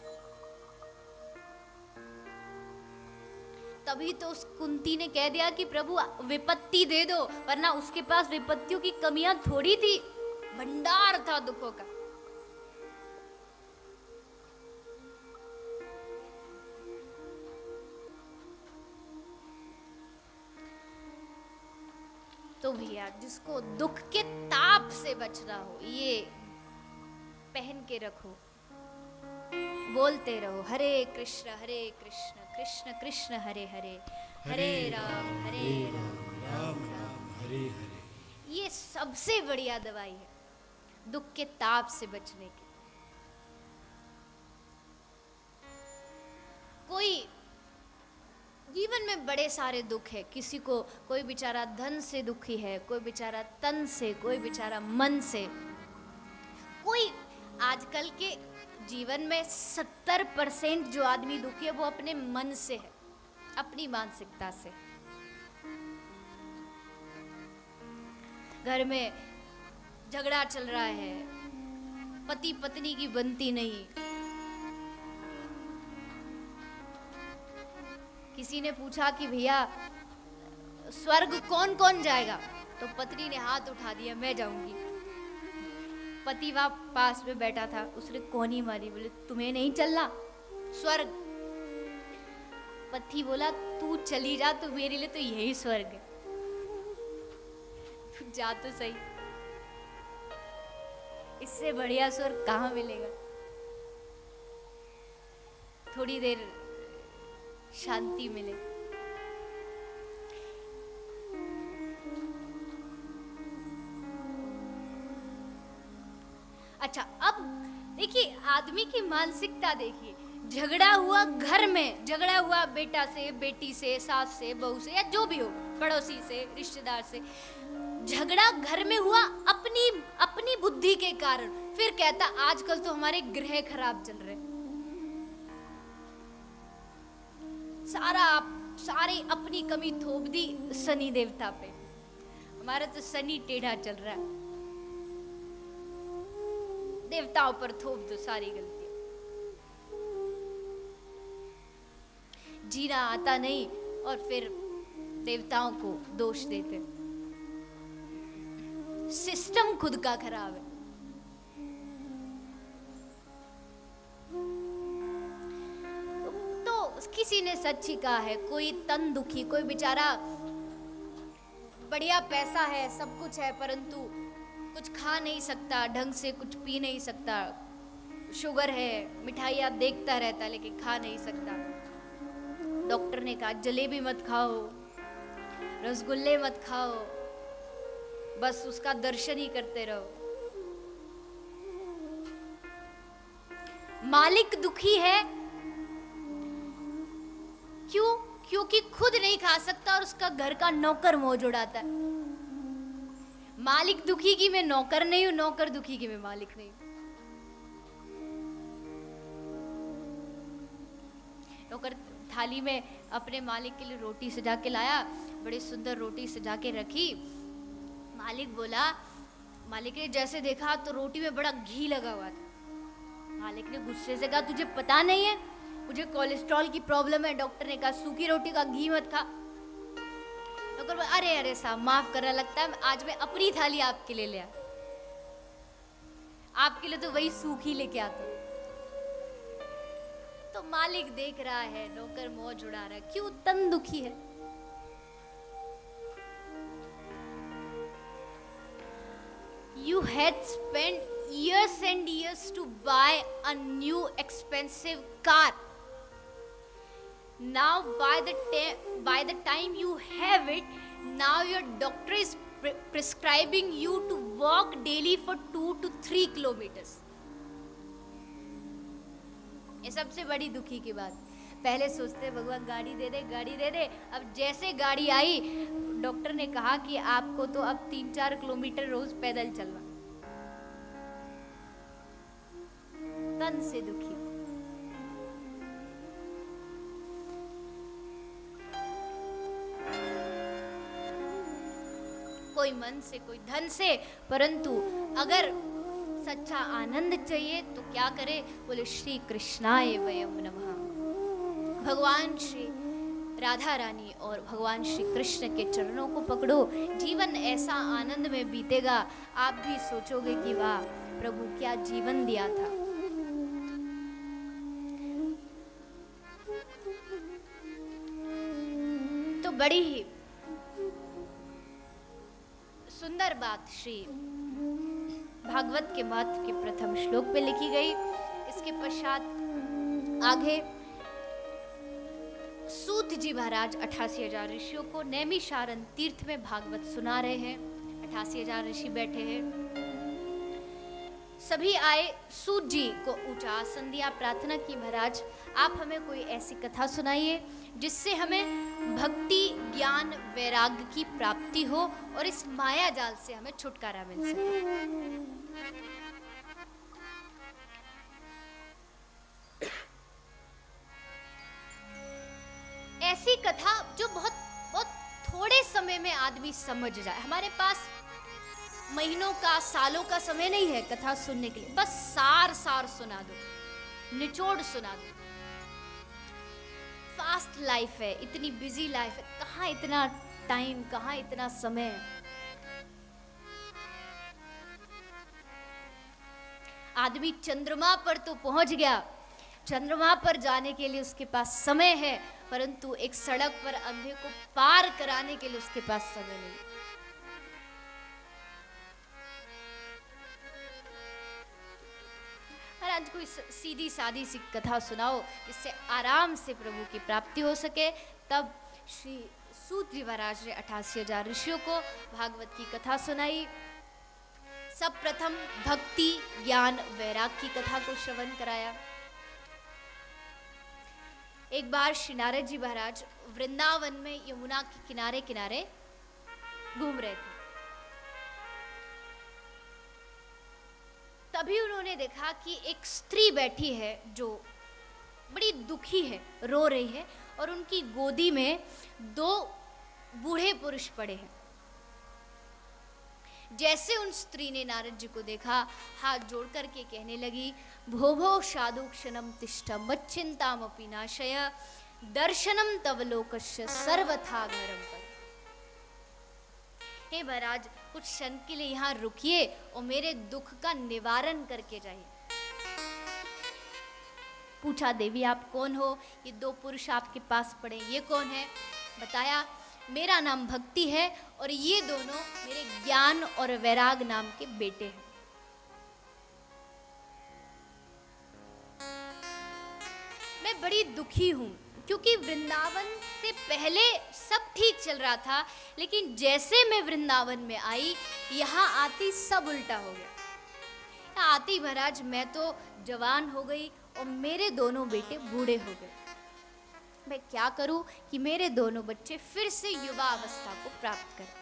तभी तो उस कुंती ने कह दिया कि प्रभु विपत्ति दे दो, वरना उसके पास विपत्तियों की कमियां थोड़ी थी, भंडार था दुखों का। तो भैया जिसको दुख के ताप से बचना हो, ये पहन के रखो, बोलते रहो हरे कृष्ण कृष्ण कृष्ण हरे हरे, हरे राम राम राम हरे हरे। ये सबसे बढ़िया दवाई है दुख के ताप से बचने की। कोई जीवन में बड़े सारे दुख है, किसी को कोई बेचारा धन से दुखी है, कोई बेचारा तन से, कोई बेचारा मन से, कोई आजकल के जीवन में 70% जो आदमी दुखी है वो अपने मन से है, अपनी मानसिकता से। घर में झगड़ा चल रहा है, पति पत्नी की बनती नहीं, किसी ने पूछा कि भैया स्वर्ग कौन कौन जाएगा, तो पत्नी ने हाथ उठा दिया, मैं जाऊंगी। पति वहां पास में बैठा था, उसने कोनी मारी, बोले तुम्हें नहीं चलना स्वर्ग। पति बोला तू चली जा, तो मेरे लिए तो यही स्वर्ग है, तू जा तो सही, इससे बढ़िया स्वर्ग कहाँ मिलेगा। थोड़ी देर शांति मिले। अच्छा, अब देखिए आदमी की मानसिकता देखिए, झगड़ा हुआ घर में, झगड़ा हुआ बेटा से, बेटी से, सास से, बहू से, या जो भी हो, पड़ोसी से, रिश्तेदार से, झगड़ा घर में हुआ अपनी बुद्धि के कारण, फिर कहता आजकल तो हमारे ग्रह खराब चल रहे, सारी अपनी कमी थोप दी शनि देवता पे, हमारा तो शनि टेढ़ा चल रहा है, देवताओं पर थोप दो सारी गलतियां। जीना आता नहीं और फिर देवताओं को दोष देते। सिस्टम खुद का खराब है। तो किसी ने सच ही कहा है, कोई तन दुखी, कोई बेचारा बढ़िया पैसा है, सब कुछ है, परंतु कुछ खा नहीं सकता ढंग से, कुछ पी नहीं सकता, शुगर है, मिठाइयाँ देखता रहता लेकिन खा नहीं सकता। डॉक्टर ने कहा जलेबी मत खाओ, रसगुल्ले मत खाओ, बस उसका दर्शन ही करते रहो। मालिक दुखी है, क्यों? क्योंकि खुद नहीं खा सकता और उसका घर का नौकर मौज उड़ाता है। मालिक दुखी की मैं नौकर नहीं हूं, नौकर दुखी की मैं मालिक नहीं हूं। नौकर थाली में अपने मालिक के लिए रोटी सजा के लाया, बड़ी सुंदर रोटी सजा के रखी। मालिक बोला, मालिक ने जैसे देखा तो रोटी में बड़ा घी लगा हुआ था। मालिक ने गुस्से से कहा तुझे पता नहीं है मुझे कोलेस्ट्रॉल की प्रॉब्लम है। डॉक्टर ने कहा सूखी रोटी का घी मत खा। डॉक्टर बोला अरे साहब माफ करना, लगता है आज मैं अपनी थाली आपके लिए ले आया, आपके लिए तो वही सूखी लेके आता। तो मालिक देख रहा है, नौकर मौज उड़ा रहा है, क्यों? तन दुखी है। You had spent years and years to buy a new expensive car. Now by the time you have it, now your doctor is prescribing you to walk daily for 2 to 3 kilometers. ये सबसे बड़ी दुखी की बात। पहले सोचते भगवान गाड़ी दे दे, गाड़ी दे दे। अब जैसे गाड़ी आई, डॉक्टर ने कहा कि आपको तो अब 3-4 किलोमीटर रोज पैदल चलना। तन से दुखी। कोई मन से, कोई धन से, परंतु अगर सच्चा आनंद चाहिए तो क्या करे? बोले श्री कृष्णाय वयम नमः। भगवान श्री राधा रानी और भगवान श्री कृष्ण के चरणों को पकड़ो, जीवन ऐसा आनंद में बीतेगा, आप भी सोचोगे कि वाह प्रभु क्या जीवन दिया था। तो बड़ी ही सुंदर बात श्री भागवत के महत्व के प्रथम श्लोक पे लिखी गई। इसके पश्चात आगे सूत जी महाराज 88,000 ऋषियों को नैमिषारण्य तीर्थ में भागवत सुना रहे हैं। 88,000 ऋषि बैठे हैं, सभी आए। सूत जी को ऊंचा आसन दिया, प्रार्थना की महाराज आप हमें कोई ऐसी कथा सुनाइए जिससे हमें भक्ति, ज्ञान, वैराग्य की प्राप्ति हो और इस माया जाल से हमें छुटकारा मिल सके। ऐसी कथा जो बहुत बहुत थोड़े समय में आदमी समझ जाए। हमारे पास महीनों का, सालों का समय नहीं है कथा सुनने के लिए, बस सार सुना दो, निचोड़ सुना दो। फास्ट लाइफ है, इतनी बिजी लाइफ है, कहाँ इतना टाइम, कहाँ इतना समय। आदमी चंद्रमा पर तो पहुंच गया, चंद्रमा पर जाने के लिए उसके पास समय है, परंतु एक सड़क पर अंधे को पार कराने के लिए उसके पास समय नहीं। महाराज कोई सीधी सादी सी कथा सुनाओ जिससे आराम से प्रभु की प्राप्ति हो सके। तब श्री सूत जी महाराज ने 88,000 ऋषियों को भागवत की कथा सुनाई। सब प्रथम भक्ति, ज्ञान, वैराग की कथा को श्रवण कराया। एक बार श्री नारद जी महाराज वृंदावन में यमुना के किनारे किनारे घूम रहे थे। तभी उन्होंने देखा कि एक स्त्री बैठी है जो बड़ी दुखी है, रो रही है, और उनकी गोदी में 2 बूढ़े पुरुष पड़े हैं। जैसे उन स्त्री ने नारद जी को देखा, हाथ जोड़ करके कहने लगी, भो भो साधु क्षणम तिष्ठम मच्चिंतामपि नाशय दर्शनम तव लोकस्य सर्वथा घरम पर। हे महाराज कुछ क्षण के लिए यहाँ रुकिए और मेरे दुख का निवारण करके जाइए। पूछा, देवी आप कौन हो? ये 2 पुरुष आपके पास पड़े, ये कौन है? बताया, मेरा नाम भक्ति है और ये दोनों मेरे ज्ञान और वैराग नाम के बेटे हैं। मैं बड़ी दुखी हूं क्योंकि वृंदावन से पहले सब ठीक चल रहा था, लेकिन जैसे मैं वृंदावन में आई, यहाँ आती सब उल्टा हो गया। यहाँ आती महाराज मैं तो जवान हो गई और मेरे दोनों बेटे बूढ़े हो गए। मैं क्या करूं कि मेरे दोनों बच्चे फिर से युवा अवस्था को प्राप्त करें।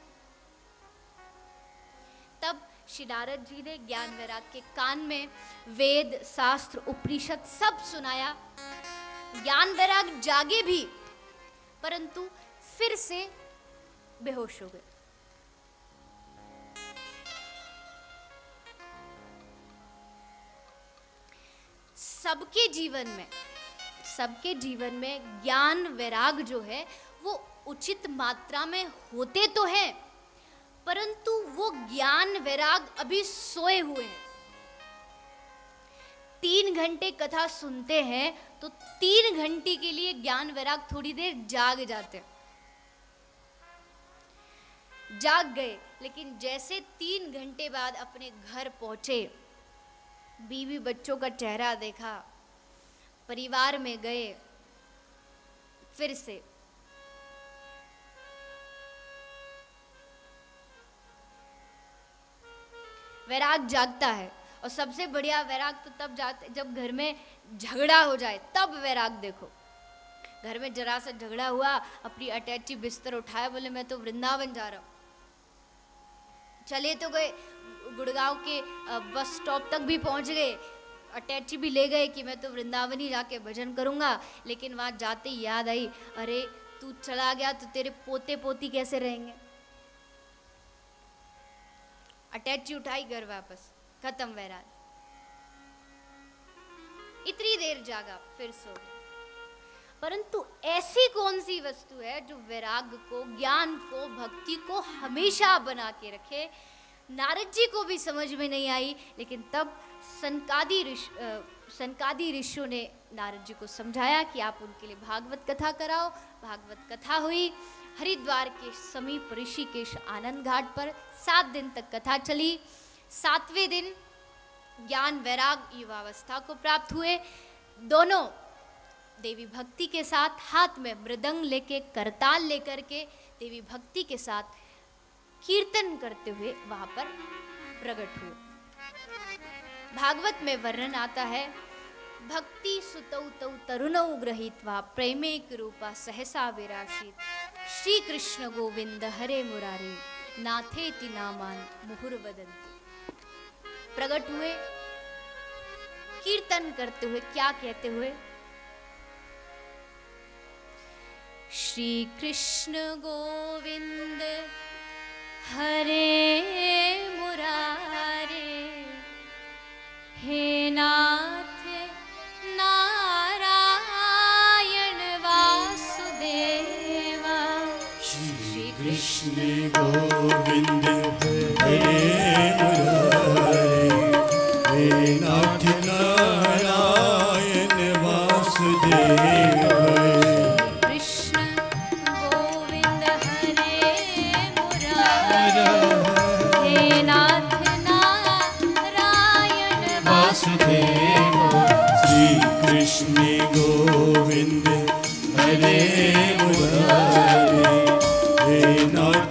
तब श्री नारद जी ने ज्ञान वैराग के कान में वेद, शास्त्र, उपनिषद सब सुनाया। ज्ञान वैराग जागे भी, परंतु फिर से बेहोश हो गए। सबके जीवन में ज्ञान वैराग जो है वो उचित मात्रा में होते तो हैं, परंतु वो ज्ञान वैराग अभी सोए हुए हैं। 3 घंटे कथा सुनते हैं तो 3 घंटे के लिए ज्ञान वैराग थोड़ी देर जाग जाते हैं। जाग गए, लेकिन जैसे 3 घंटे बाद अपने घर पहुंचे, बीवी बच्चों का चेहरा देखा, परिवार में गए, फिर से वैराग जागता है। और सबसे बढ़िया वैराग तो तब जाते जब घर में झगड़ा हो जाए, तब वैराग देखो। घर में जरा सा झगड़ा हुआ, अपनी अटैची बिस्तर उठाया, बोले मैं तो वृंदावन जा रहा हूँ। चले तो गए, गुड़गांव के बस स्टॉप तक भी पहुंच गए, अटैची भी ले गए कि मैं तो वृंदावन ही जाके भजन करूंगा। लेकिन वहां जाते ही याद आई, अरे तू चला गया तो तेरे पोते पोती कैसे रहेंगे। अटैची उठाई, घर वापस, खत्म वैराग। इतनी देर जागा, फिर सो गया। परंतु ऐसी कौन सी वस्तु है जो वैराग को, ज्ञान को, भक्ति को हमेशा बना के रखे। नारद जी को भी समझ में नहीं आई, लेकिन तब सनकादि ऋषियों ने नारद जी को समझाया कि आप उनके लिए भागवत कथा कराओ। भागवत कथा हुई। हरिद्वार के समीप ऋषिकेश आनंद घाट पर 7 दिन तक कथा चली। 7वें दिन ज्ञान वैराग युवावस्था को प्राप्त हुए। दोनों देवी भक्ति के साथ, हाथ में मृदंग लेके, करताल लेकर के, देवी भक्ति के साथ कीर्तन करते हुए वहां पर प्रकट हुए। भागवत में वर्णन आता है, भक्ति सुतौ तौ तरुणौ गृहीत्वा प्रेमेक रूपा सहसा विराशित श्री कृष्ण गोविंद हरे मुरारी नाथेति नामान मुहुर्वदन्ति। प्रकट हुए, कीर्तन करते हुए, क्या कहते हुए, श्री कृष्ण गोविंद हरे मुरारे हे नाथ नारायण वासुदेवा। श्री कृष्ण गोविंद हरे मुरारे हे नाथ नारायण वासुदेवा। श्री कृष्ण गोविंद हरे मुरारे हे नाथ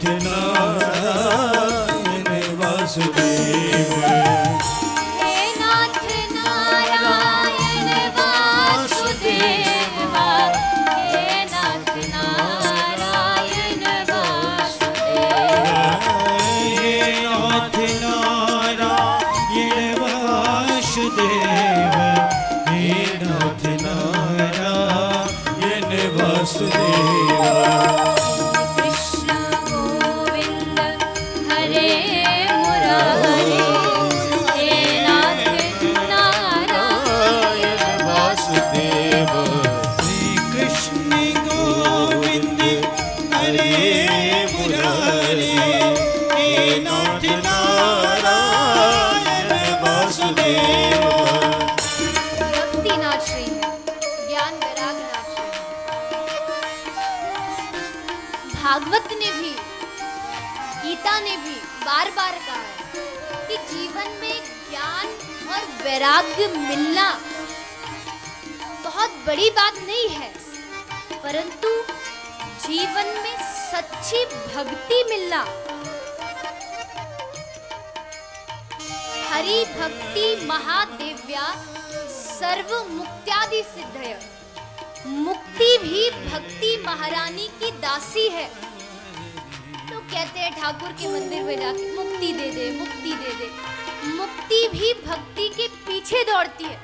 नारायण वासुदेव। हे नाथ नारायण वासुदेवा, हे नाथ नारायण वासुदेवा, हे नाथ नारायण वासुदेव, हे नाथ नारायण वासुदेवा। कृष्ण गोविंद हरे मुरारे हे नाथ नारायण वासुदेव। श्री कृष्ण गोविंद हरे मुरारे हे नाथ नारायण वासुदेव। भक्ति नाच रही है, ज्ञान वैराग नाच रहे हैं। भागवत ने भी, गीता ने भी बार बार कहा है कि जीवन में ज्ञान और वैराग्य मिलना बहुत बड़ी बात नहीं है, परंतु जीवन में सच्ची भक्ति मिलना, हरि भक्ति महादेव्या सर्व मुक्त्यादि सिद्धय। मुक्ति भी भक्ति महारानी की दासी है। तो कहते हैं ठाकुर के मंदिर में जाके मुक्ति दे दे, मुक्ति दे दे। मुक्ति भी भक्ति के पीछे दौड़ती है,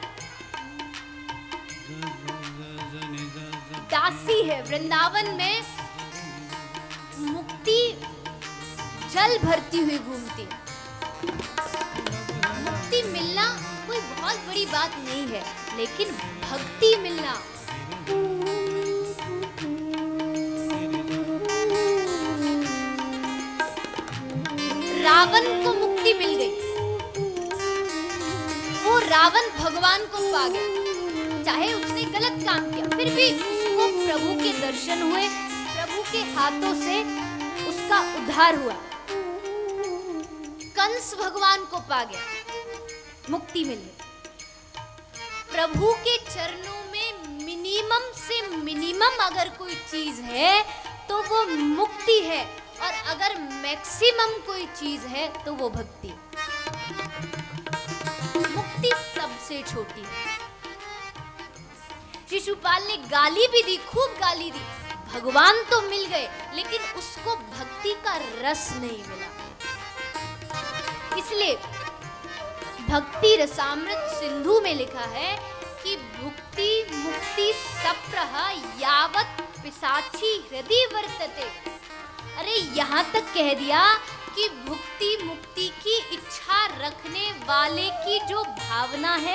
दासी है। वृंदावन में मुक्ति जल भरती हुई घूमती है। मुक्ति मिलना कोई बहुत बड़ी बात नहीं है, लेकिन भक्ति मिलना, रावण को मुक्ति मिल गई, वो रावण भगवान को पा गया। चाहे उसने गलत काम किया, फिर भी उसको प्रभु के दर्शन हुए, प्रभु के हाथों से उसका उद्धार हुआ। कंस भगवान को पा गया, मुक्ति मिल गई। प्रभु के चरणों में मिनिमम से मिनिमम अगर कोई चीज है तो वो मुक्ति है, और अगर मैक्सिमम कोई चीज है तो वो भक्ति है। मुक्ति सबसे छोटी है। शिशुपाल ने गाली भी दी, खूब गाली दी। भगवान तो मिल गए लेकिन उसको भक्ति का रस नहीं मिला। इसलिए भक्ति रसामृत सिंधु में लिखा है कि भुक्ति मुक्ति सप्रह यावत पिशाची हृदय वर्तते। अरे यहाँ तक कह दिया कि भुक्ति मुक्ति की इच्छा रखने वाले की जो भावना है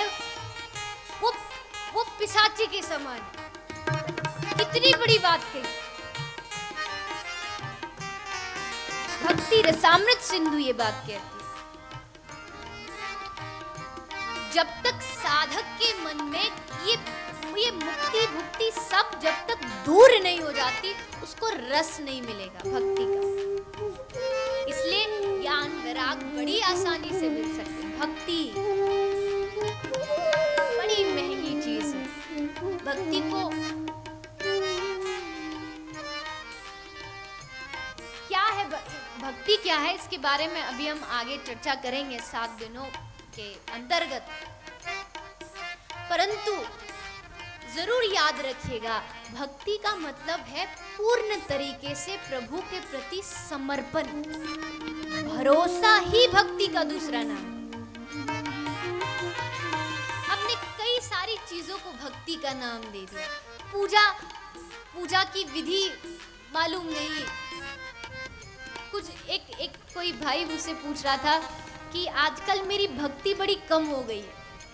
वो पिशाची के समान। कितनी बड़ी बात कही। भक्ति रसामृत सिंधु ये बात कहती है। जब तक साधक के मन में ये मुक्ति भुक्ति सब जब तक दूर नहीं हो जाती, उसको रस नहीं मिलेगा भक्ति का। इसलिए ज्ञान वैराग बड़ी आसानी से मिल सकते हैं। भक्ति बड़ी महंगी चीज है। भक्ति को क्या है, भक्ति क्या है, इसके बारे में अभी हम आगे चर्चा करेंगे 7 दिनों के अंतर्गत। परंतु जरूर याद रखिएगा, भक्ति का मतलब है पूर्ण तरीके से प्रभु के प्रति समर्पण। भरोसा ही भक्ति का दूसरा नाम। हमने कई सारी चीजों को भक्ति का नाम दे दिया। पूजा की विधि मालूम नहीं। कुछ एक कोई भाई मुझसे पूछ रहा था कि आजकल मेरी भक्ति बड़ी कम हो गई है।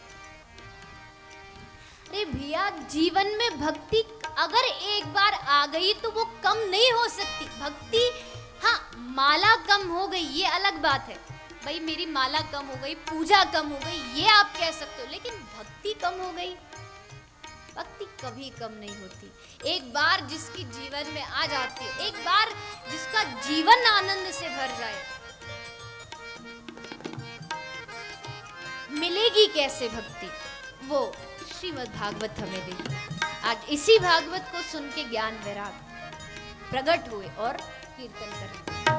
अरे भैया, जीवन में भक्ति अगर एक बार आ गई तो वो कम नहीं हो सकती। भक्ति, हाँ, माला कम हो गई ये अलग बात है। भाई मेरी माला कम हो गई, पूजा कम हो गई, ये आप कह सकते हो, लेकिन भक्ति कम हो गई, भक्ति कभी कम नहीं होती। एक बार जिसकी जीवन में आ जाती है, एक बार जिसका जीवन आनंद से भर जाए, मिलेगी कैसे भक्ति? वो श्रीमद् भागवत हमें देती। आज इसी भागवत को सुन के ज्ञान वैराग प्रकट हुए और कीर्तन करें।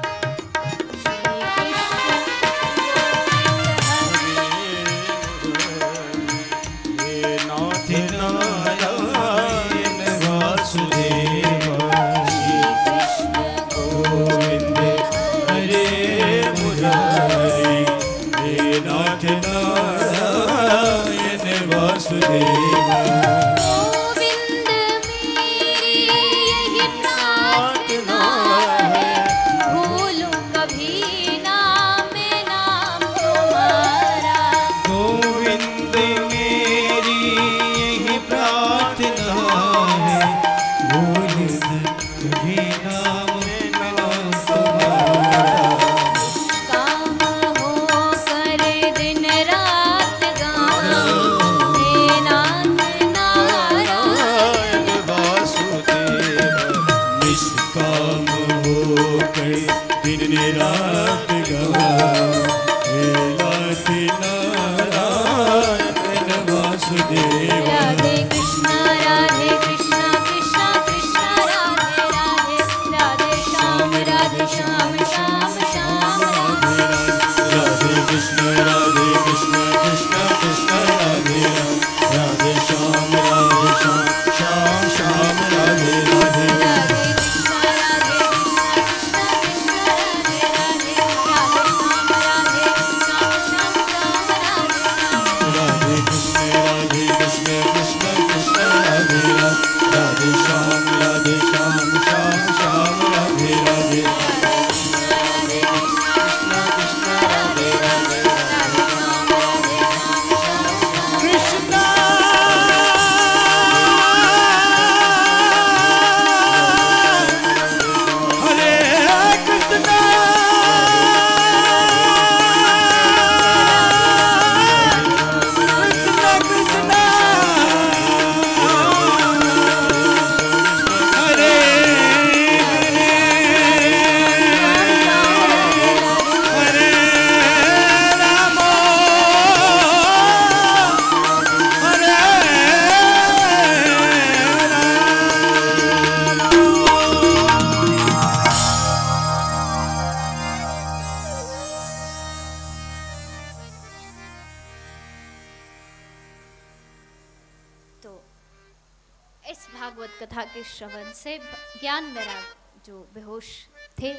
भागवत कथा के श्रवण से ज्ञान वैराग जो बेहोश थे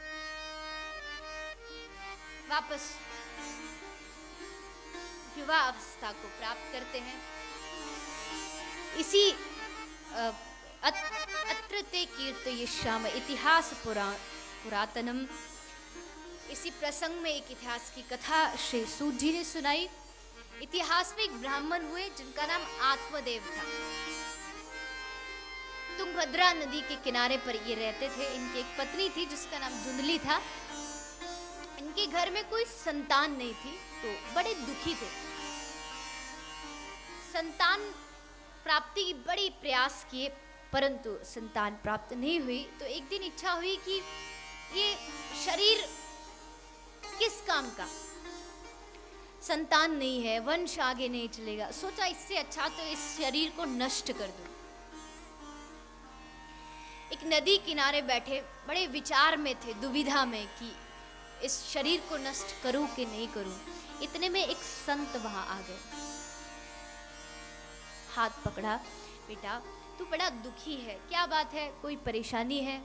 वापस युवा अवस्था को प्राप्त करते हैं। इसी अत्र ते कीर्तयिष्यामि इतिहास पुरातनम, इसी प्रसंग में एक इतिहास की कथा श्री सूत जी ने सुनाई। इतिहास में एक ब्राह्मण हुए जिनका नाम आत्मदेव था। तुंगभद्रा नदी के किनारे पर ये रहते थे। इनकी एक पत्नी थी जिसका नाम धुंधली था। इनके घर में कोई संतान नहीं थी तो बड़े दुखी थे। संतान प्राप्ति की बड़ी प्रयास किए परंतु संतान प्राप्त नहीं हुई। तो एक दिन इच्छा हुई कि ये शरीर किस काम का, संतान नहीं है, वंश आगे नहीं चलेगा। सोचा इससे अच्छा तो इस शरीर को नष्ट कर दूं। एक नदी किनारे बैठे बड़े विचार में थे, दुविधा में कि इस शरीर को नष्ट करूं कि नहीं करूं। इतने में एक संत वहां आ गए, हाथ पकड़ा, बेटा तू बड़ा दुखी है, क्या बात है, कोई परेशानी है?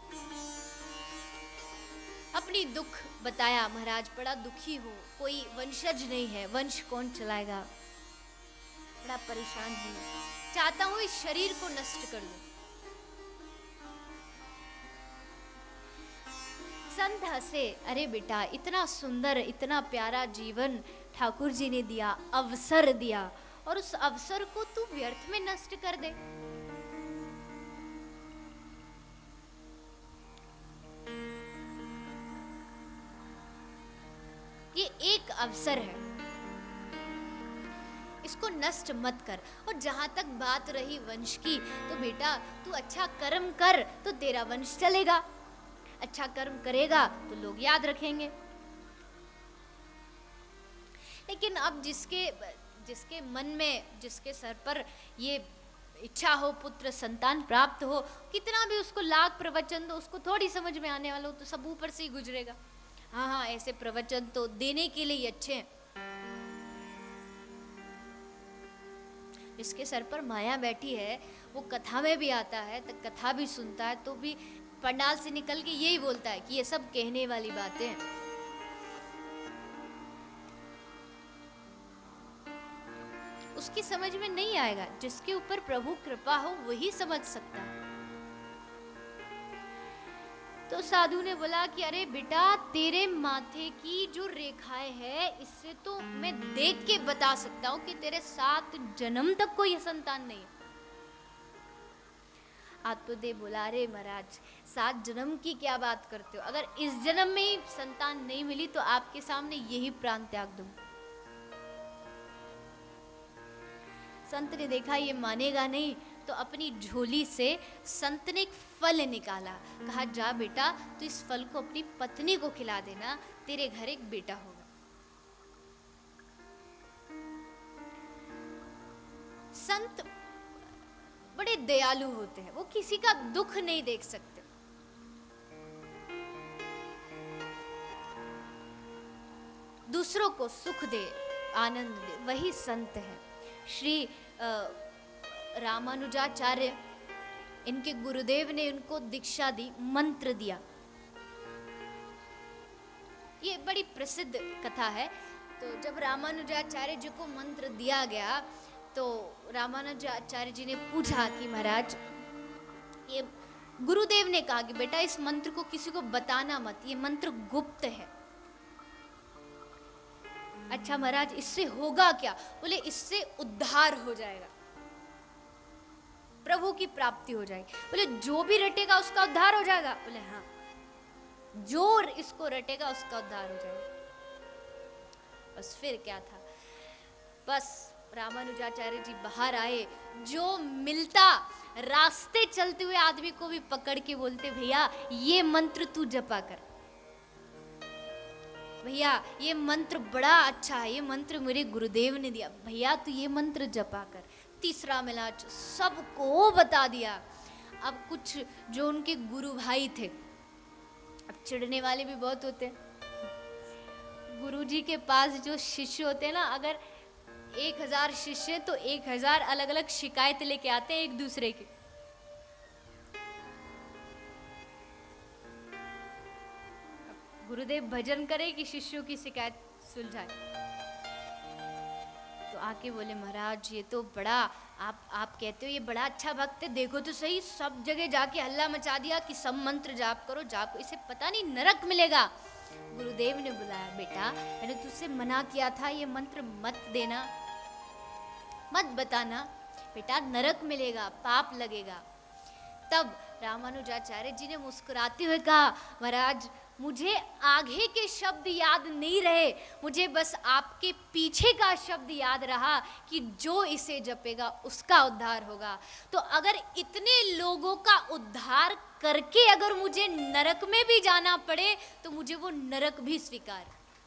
अपनी दुख बताया, महाराज बड़ा दुखी हूँ, कोई वंशज नहीं है, वंश कौन चलाएगा, बड़ा परेशान हूँ, चाहता हूँ इस शरीर को नष्ट कर दूं। संत हंसे, अरे बेटा इतना सुंदर इतना प्यारा जीवन ठाकुर जी ने दिया, अवसर दिया, और उस अवसर को तू व्यर्थ में नष्ट कर दे। ये एक अवसर है, इसको नष्ट मत कर। और जहां तक बात रही वंश की, तो बेटा तू अच्छा कर्म कर तो तेरा वंश चलेगा, अच्छा कर्म करेगा तो लोग याद रखेंगे। लेकिन अब जिसके मन में, जिसके सर पर ये इच्छा हो पुत्र संतान प्राप्त हो, कितना भी उसको लाख प्रवचन दो, उसको थोड़ी समझ में आने वाला हो, तो सब ऊपर से ही गुजरेगा। हाँ हाँ ऐसे प्रवचन तो देने के लिए अच्छे हैं। जिसके सर पर माया बैठी है वो कथा में भी आता है, तो कथा भी सुनता है, तो भी पंडाल से निकल के यही बोलता है कि ये सब कहने वाली बातें हैं। उसकी समझ में नहीं आएगा। जिसके ऊपर प्रभु कृपा हो वही समझ सकता है। तो साधु ने बोला कि अरे बेटा तेरे माथे की जो रेखाएं है, इससे तो मैं देख के बता सकता हूं कि तेरे 7 जन्म तक कोई संतान नहीं। आत्मदेव बोला, अरे महाराज 7 जन्म की क्या बात करते हो, अगर इस जन्म में ही संतान नहीं मिली तो आपके सामने यही प्राण त्याग दूं। संत ने देखा ये मानेगा नहीं, तो अपनी झोली से संत ने एक फल निकाला। कहा जा बेटा तू इस फल को अपनी पत्नी को खिला देना, तेरे घर एक बेटा होगा। संत बड़े दयालु होते हैं, वो किसी का दुख नहीं देख सकते। दूसरों को सुख दे, आनंद दे, वही संत है। श्री रामानुजाचार्य, इनके गुरुदेव ने उनको दीक्षा दी, मंत्र दिया। ये बड़ी प्रसिद्ध कथा है। तो जब रामानुजाचार्य जी को मंत्र दिया गया तो रामानुजाचार्य जी ने पूछा कि महाराज, ये गुरुदेव ने कहा कि बेटा इस मंत्र को किसी को बताना मत, ये मंत्र गुप्त है। अच्छा महाराज इससे होगा क्या? बोले इससे उद्धार हो जाएगा, प्रभु की प्राप्ति हो जाएगी। बोले जो भी रटेगा उसका उद्धार हो जाएगा? बोले हाँ, जो इसको रटेगा उसका उद्धार हो जाएगा। बस फिर क्या था, बस रामानुजाचार्य जी बाहर आए, जो मिलता रास्ते चलते हुए आदमी को भी पकड़ के बोलते, भैया ये मंत्र तू जपा कर, भैया ये मंत्र बड़ा अच्छा है, ये मंत्र मेरे गुरुदेव ने दिया, भैया तू ये मंत्र जपा कर। तीसरा मिला, सबको बता दिया। अब कुछ जो उनके गुरु भाई थे, अब चिढ़ने वाले भी बहुत होते हैं। गुरुजी के पास जो शिष्य होते हैं ना, अगर 1000 शिष्य तो 1000 अलग अलग शिकायत लेके आते हैं एक दूसरे की। गुरुदेव भजन करे कि शिष्यों की शिकायत सुलझाए। तो आके बोले महाराज ये तो बड़ा आप कहते हो ये बड़ा अच्छा भक्त है, देखो तो सही सब जगह जाके हल्ला मचा दिया कि सब मंत्र जाप करो, जाप, इसे पता नहीं नरक मिलेगा। गुरुदेव ने बुलाया, बेटा मैंने तुझसे मना किया था ये मंत्र मत देना, मत बताना बेटा, नरक मिलेगा, पाप लगेगा। तब रामानुजाचार्य जी ने मुस्कुराते हुए कहा, महाराज मुझे आगे के शब्द याद नहीं रहे, मुझे बस आपके पीछे का शब्द याद रहा कि जो इसे जपेगा उसका उद्धार होगा। तो अगर इतने लोगों का उद्धार करके अगर मुझे नरक में भी जाना पड़े तो मुझे वो नरक भी स्वीकार,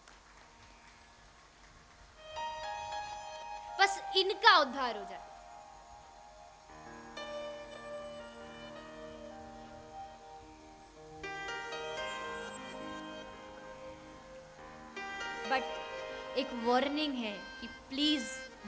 बस इनका उद्धार हो जाए। बट एक वार्निंग है कि please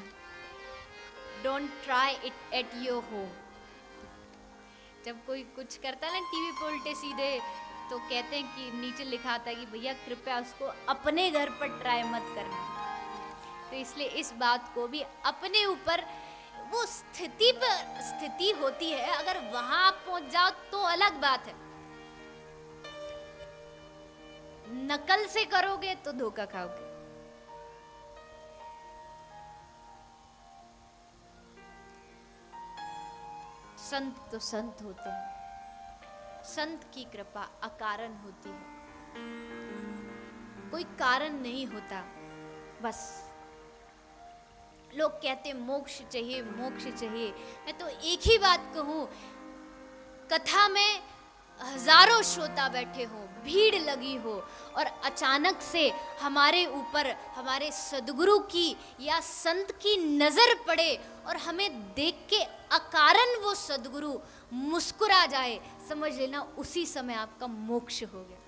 don't try it at your home. जब कोई कुछ करता है ना टीवी पे उल्टे सीधे, तो कहते हैं कि नीचे लिखा आता है कि भैया कृपया उसको अपने घर पर ट्राई मत करना। तो इसलिए इस बात को भी अपने ऊपर, वो स्थिति होती है, अगर वहां आप पहुंच जाओ तो अलग बात है, नकल से करोगे तो धोखा खाओगे। संत तो संत होते हैं, संत की कृपा अकारण होती है, कोई कारण नहीं होता। बस लोग कहते मोक्ष चाहिए, मोक्ष चाहिए। मैं तो एक ही बात कहूं, कथा में हजारों श्रोता बैठे हो, भीड़ लगी हो, और अचानक से हमारे ऊपर हमारे सद्गुरु की या संत की नजर पड़े और हमें देख के अकारण वो सद्गुरु मुस्कुरा जाए, समझ लेना उसी समय आपका मोक्ष हो गया।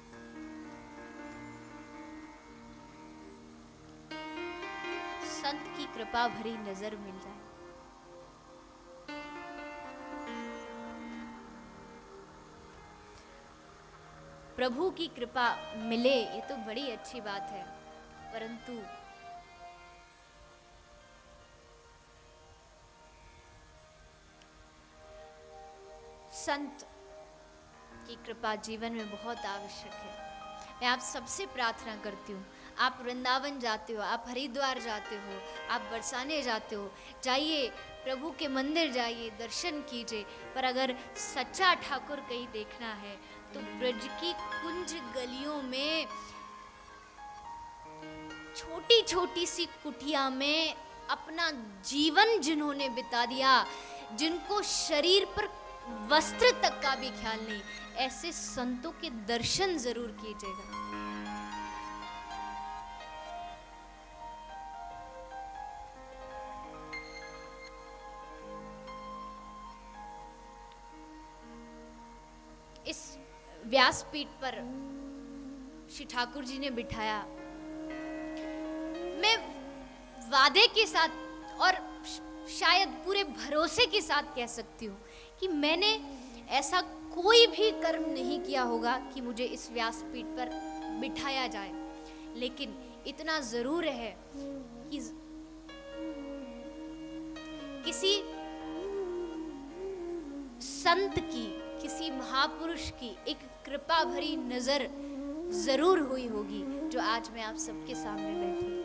संत की कृपा भरी नजर मिल जाए। प्रभु की कृपा मिले ये तो बड़ी अच्छी बात है, परंतु संत की कृपा जीवन में बहुत आवश्यक है। मैं आप सबसे प्रार्थना करती हूँ, आप वृंदावन जाते हो, आप हरिद्वार जाते हो, आप बरसाने जाते हो, जाइए प्रभु के मंदिर जाइए, दर्शन कीजिए, पर अगर सच्चा ठाकुर कहीं देखना है तो ब्रज की कुंज गलियों में छोटी छोटी सी कुटिया में अपना जीवन जिन्होंने बिता दिया, जिनको शरीर पर वस्त्र तक का भी ख्याल नहीं, ऐसे संतों के दर्शन जरूर कीजिएगा। इस व्यासपीठ पर श्री ठाकुर जी ने बिठाया, मैं वादे के साथ और शायद पूरे भरोसे के साथ कह सकती हूँ कि मैंने ऐसा कोई भी कर्म नहीं किया होगा कि मुझे इस व्यासपीठ पर बिठाया जाए, लेकिन इतना जरूर है कि किसी संत की, किसी महापुरुष की एक कृपा भरी नजर जरूर हुई होगी, जो आज मैं आप सबके सामने बैठी हूं।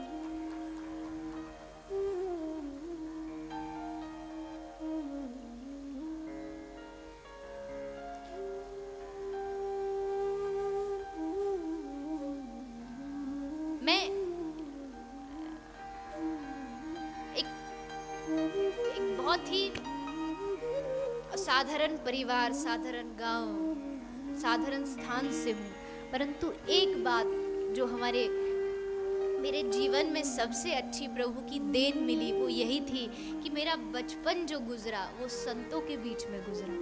मैं एक बहुत ही साधारण परिवार, साधारण गांव, साधारण स्थान से हूँ, परंतु एक बात जो मेरे जीवन में सबसे अच्छी प्रभु की देन मिली वो यही थी कि मेरा बचपन जो गुजरा वो संतों के बीच में गुजरा।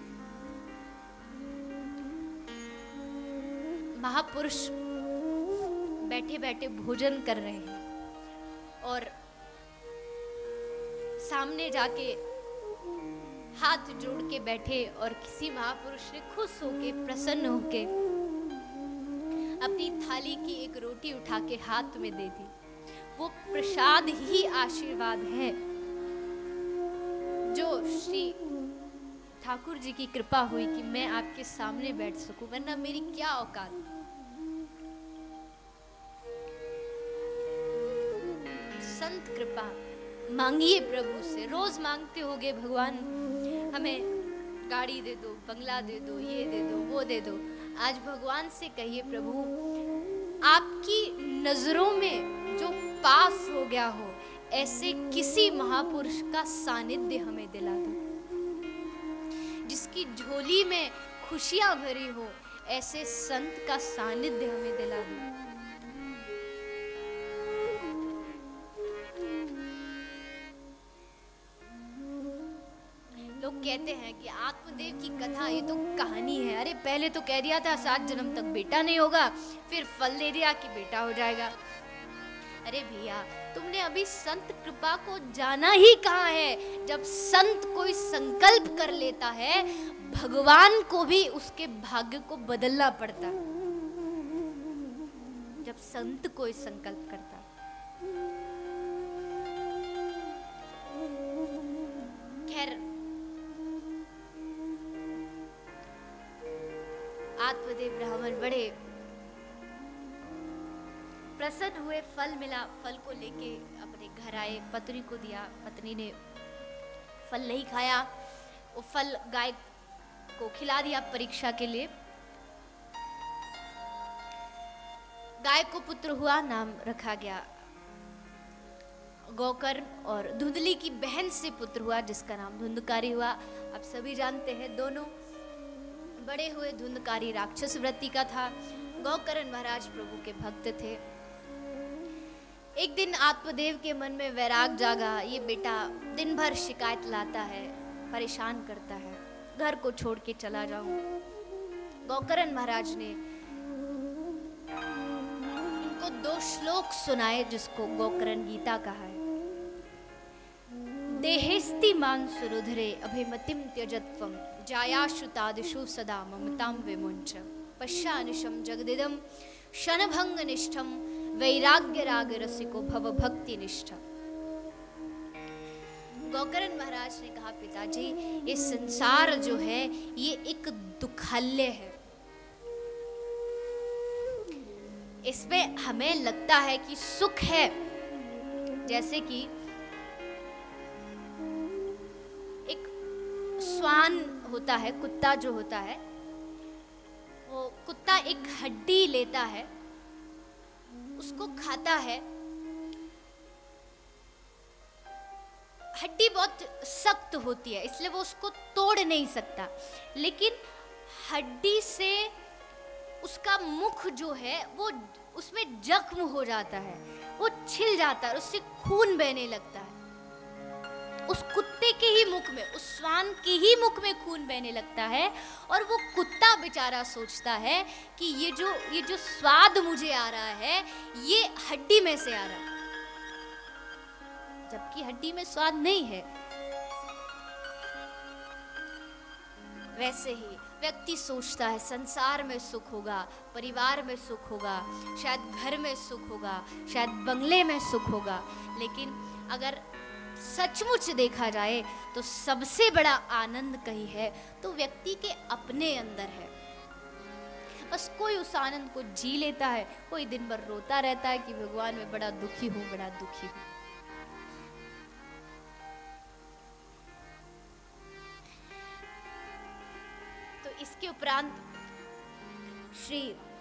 महापुरुष बैठे बैठे भोजन कर रहे हैं और सामने जाके हाथ जोड़ के बैठे, और किसी महापुरुष ने खुश होके, प्रसन्न होके अपनी थाली की एक रोटी उठा के हाथ में दे दी। वो प्रसाद ही आशीर्वाद है जो श्री ठाकुर जी की कृपा हुई कि मैं आपके सामने बैठ सकूं, वरना मेरी क्या औकात। संत कृपा मांगिए प्रभु से, रोज मांगते होगे भगवान हमें गाड़ी दे दो, बंगला दे दो, ये दे दो, वो दे दो। आज भगवान से कहिए प्रभु आपकी नजरों में जो पास हो गया हो ऐसे किसी महापुरुष का सानिध्य हमें दिला दो, जिसकी झोली में खुशियां भरी हो ऐसे संत का सानिध्य हमें दिला दो। लोग कहते हैं कि आत्मदेव की कथा ये तो कहानी है। अरे पहले तो कह दिया था 7 जन्म तक बेटा नहीं होगा, फिर फल दे दिया कि बेटा हो जाएगा। अरे भैया तुमने अभी संत कृपा को जाना ही कहाँ है। जब संत कोई संकल्प कर लेता है, भगवान को भी उसके भाग्य को बदलना पड़ता है। जब संत कोई संकल्प करता, खैर आत्मदेव ब्राह्मण बड़े प्रसन्न हुए। फल मिला, फल को लेके अपने घर आए, पत्नी को दिया। पत्नी ने फल नहीं खाया, वो फल गाय को खिला दिया परीक्षा के लिए। गाय को पुत्र हुआ, नाम रखा गया गोकर्ण, और धुंधली की बहन से पुत्र हुआ जिसका नाम धुंधकारी हुआ। आप सभी जानते हैं दोनों बड़े हुए। धुंधकारी राक्षस वृत्ति का था, गोकर्ण महाराज प्रभु के भक्त थे। एक दिन आत्मदेव के मन में वैराग जागा, ये बेटा दिन भर शिकायत लाता है, परेशान करता है, घर को छोड़ के चला जाऊं। गोकर्ण महाराज ने इनको 2 श्लोक सुनाए जिसको गोकर्ण गीता कहा है। देहेस्ति मान सुरुधरे अभिमतिम त्यजत्वम जायाशु तादिषु सदा ममताम विमुंच पश्यानिशम जगदिदम क्षणभंग निष्ठम वैराग्य राग रसिको भव भक्ति निष्ठा। गोकर्ण महाराज ने कहा पिताजी ये संसार जो है ये एक दुखालय है। इसमें हमें लगता है कि सुख है, जैसे कि एक श्वान होता है, कुत्ता जो होता है, वो कुत्ता एक हड्डी लेता है, उसको खाता है। हड्डी बहुत सख्त होती है इसलिए वो उसको तोड़ नहीं सकता, लेकिन हड्डी से उसका मुख जो है वो उसमें जख्म हो जाता है, वो छिल जाता है, उससे खून बहने लगता है। उस कुत्ते के ही मुख में, उस श्वान के ही मुख में खून बहने लगता है, और वो कुत्ता बेचारा सोचता है कि ये जो स्वाद मुझे आ रहा है ये हड्डी में से आ रहा है, जबकि हड्डी में स्वाद नहीं है। वैसे ही व्यक्ति सोचता है संसार में सुख होगा, परिवार में सुख होगा, शायद घर में सुख होगा, शायद बंगले में सुख होगा, लेकिन अगर सचमुच देखा जाए तो सबसे बड़ा आनंद कहीं है तो व्यक्ति के अपने अंदर है। बस कोई उस आनंद को जी लेता है, कोई दिन भर रोता रहता है कि भगवान मैं बड़ा दुखी हूं, बड़ा दुखी हूं। तो इसके उपरांत श्री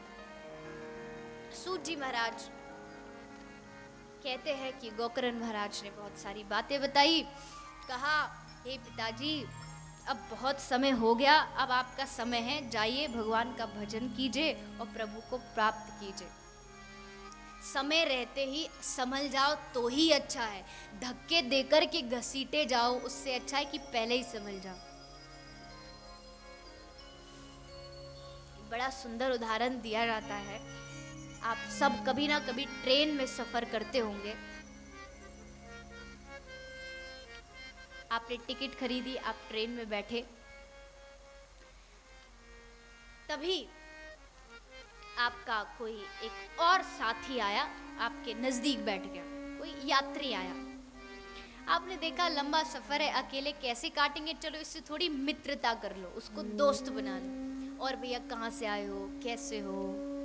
सूत जी महाराज कहते हैं कि गोकर्ण महाराज ने बहुत सारी बातें बताई। कहा हे पिताजी अब बहुत समय हो गया, अब आपका समय है, जाइए भगवान का भजन कीजिए और प्रभु को प्राप्त कीजिए। समय रहते ही संभल जाओ तो ही अच्छा है, धक्के देकर के घसीटे जाओ उससे अच्छा है कि पहले ही संभल जाओ। बड़ा सुंदर उदाहरण दिया जाता है। आप सब कभी ना कभी ट्रेन में सफर करते होंगे। आपने टिकट खरीदी, आप ट्रेन में बैठे, तभी आपका कोई एक और साथी आया, आपके नजदीक बैठ गया, कोई यात्री आया। आपने देखा लंबा सफर है, अकेले कैसे काटेंगे, चलो इससे थोड़ी मित्रता कर लो, उसको दोस्त बना लो। और भैया कहाँ से आए हो, कैसे हो।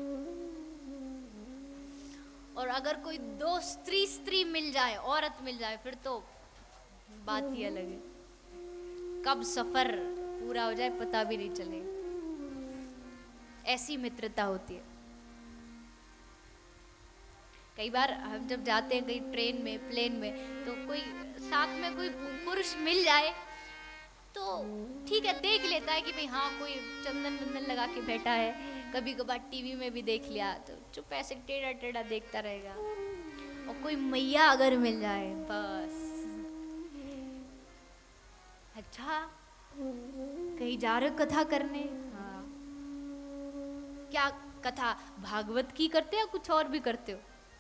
और अगर कोई दो स्त्री मिल जाए, औरत मिल जाए, फिर तो बात ही अलग है। कब सफर पूरा हो जाए पता भी नहीं चले, ऐसी मित्रता होती है। कई बार हम जब जाते हैं कहीं ट्रेन में, प्लेन में, तो कोई साथ में कोई पुरुष मिल जाए तो ठीक है, देख लेता है कि भाई हाँ कोई चंदन वंदन लगा के बैठा है। कभी कभार टीवी में भी देख लिया तो चुप ऐसे टेढ़ा टेढ़ा देखता रहेगा। और कोई मैया अगर मिल जाए बस, अच्छा कहीं जा रहे हो कथा करने? हाँ। क्या कथा भागवत की करते हो या कुछ और भी करते हो?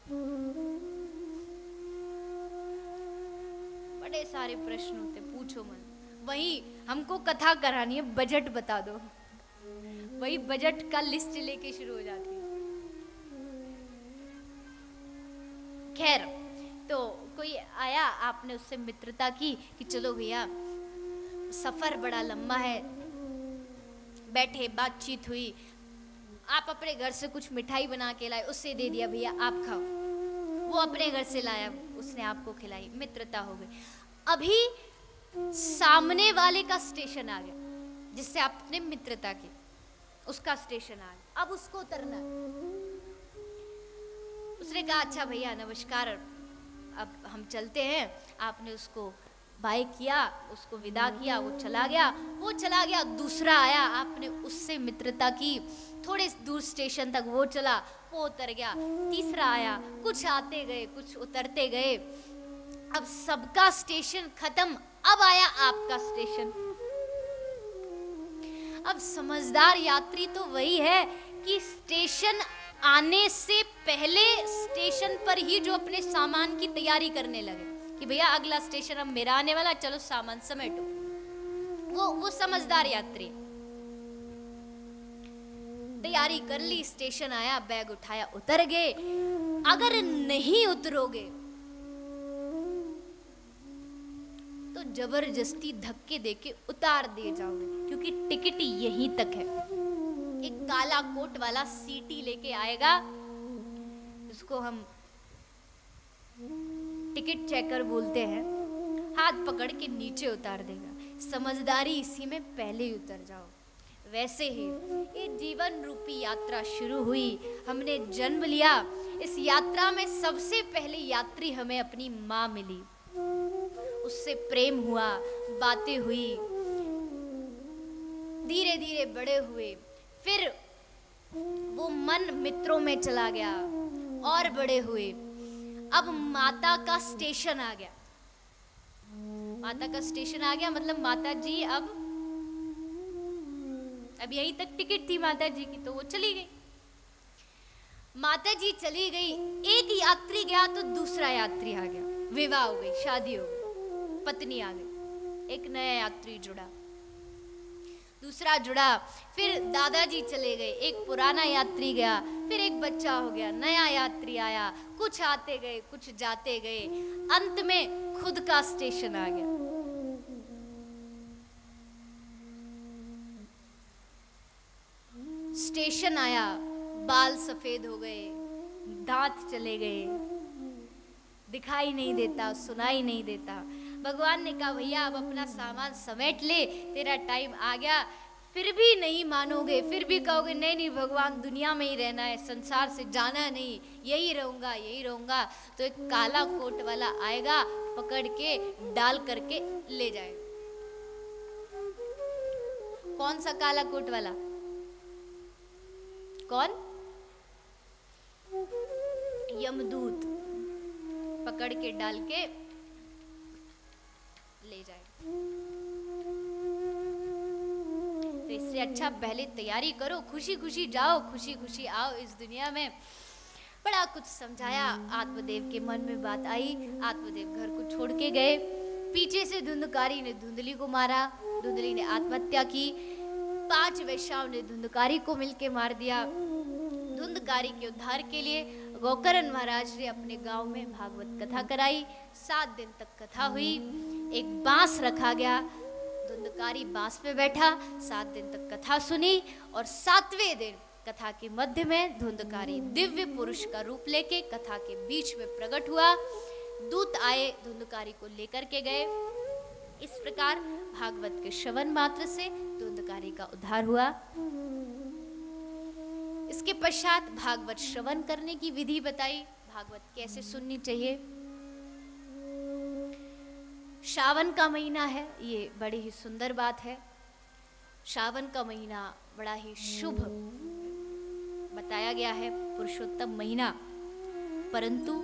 बड़े सारे प्रश्न होते, पूछो मत। वही हमको कथा करानी है, बजट बता दो, वही बजट का लिस्ट लेके शुरू हो जाती है। खैर, तो कोई आया, आपने उससे मित्रता की कि चलो भैया सफर बड़ा लंबा है, बैठे बातचीत हुई, आप अपने घर से कुछ मिठाई बना के लाए, उससे दे दिया भैया आप खाओ, वो अपने घर से लाया, उसने आपको खिलाई, मित्रता हो गई। अभी सामने वाले का स्टेशन आ गया, जिससे आपने मित्रता की, उसका स्टेशन आ गया, अब उसको उतरना। उसने कहा अच्छा भैया नमस्कार, अब हम चलते हैं। आपने उसको बाय किया, उसको विदा किया, वो चला गया। दूसरा आया, आपने उससे मित्रता की, थोड़े दूर स्टेशन तक वो चला, वो उतर गया। तीसरा आया, कुछ आते गए, कुछ उतरते गए। अब सबका स्टेशन खत्म, अब आया आपका स्टेशन। अब समझदार यात्री तो वही है कि स्टेशन आने से पहले स्टेशन पर ही जो अपने सामान की तैयारी करने लगे कि भैया अगला स्टेशन अब मेरा आने वाला, चलो सामान समेटो। वो समझदार यात्री। तैयारी कर ली, स्टेशन आया, बैग उठाया, उतर गए। अगर नहीं उतरोगे तो जबरदस्ती धक्के देके उतार दिए जाओगे, क्योंकि टिकट यहीं तक है। एक काला कोट वाला सीटी लेके आएगा, उसको हम टिकट चेकर बोलते हैं, हाथ पकड़ के नीचे उतार देगा। समझदारी इसी में पहले ही उतर जाओ। वैसे ही ये जीवन रूपी यात्रा शुरू हुई, हमने जन्म लिया। इस यात्रा में सबसे पहले यात्री हमें अपनी माँ मिली, उससे प्रेम हुआ, बातें हुई, धीरे धीरे बड़े हुए, फिर वो मन मित्रों में चला गया और बड़े हुए। अब माता का स्टेशन आ गया। माता का स्टेशन आ गया मतलब माता जी अब यहीं तक टिकट थी माता जी की, तो वो चली गई। माता जी चली गई, एक यात्री गया तो दूसरा यात्री आ गया, विवाह हो गई, शादी हो गई, पत्नी आ गई, एक नया यात्री जुड़ा, दूसरा जुड़ा, फिर दादाजी चले गए, एक पुराना यात्री गया, फिर एक बच्चा हो गया, नया यात्री आया, कुछ आते गए, कुछ जाते गए, अंत में खुद का स्टेशन आ गया। स्टेशन आया, बाल सफेद हो गए, दांत चले गए, दिखाई नहीं देता, सुनाई नहीं देता। भगवान ने कहा भैया अब अपना सामान समेट ले, तेरा टाइम आ गया। फिर भी नहीं मानोगे, फिर भी कहोगे नहीं नहीं भगवान दुनिया में ही रहना है, संसार से जाना नहीं, यही रहूंगा यही रहूंगा। तो एक काला कोट वाला आएगा, पकड़ के डाल करके ले जाएगा। कौन सा काला कोट वाला? कौन? यमदूत पकड़ के डाल के ले जाए। तो इससे अच्छा पहले तैयारी करो, खुशी खुशी जाओ, खुशी खुशी आओ इस दुनिया में। बड़ा कुछ समझाया, आत्मदेव के मन में बात आई, आत्मदेव घर को छोड़ के गए। पीछे से धुंधकारी ने धुंधली को मारा, धुंधली ने आत्महत्या की। 5 वेश्याओं ने धुंधकारी को मिलके मार दिया। धुंधकारी के उद्धार के लिए गोकर्ण महाराज ने अपने गांव में भागवत कथा कराई। 7 दिन तक कथा हुई। एक बांस रखा गया, धुंधकारी बांस पे बैठा, 7 दिन तक कथा सुनी और 7वें दिन कथा के मध्य में धुंधकारी दिव्य पुरुष का रूप लेके कथा के बीच में प्रकट हुआ। दूत आए, धुंधकारी को लेकर के गए। इस प्रकार भागवत के श्रवण मात्र से धुंधकारी का उद्धार हुआ। इसके पश्चात भागवत श्रवण करने की विधि बताई, भागवत कैसे सुननी चाहिए। श्रावण का महीना है, ये बड़ी ही सुंदर बात है। श्रावण का महीना बड़ा ही शुभ बताया गया है, पुरुषोत्तम महीना। परंतु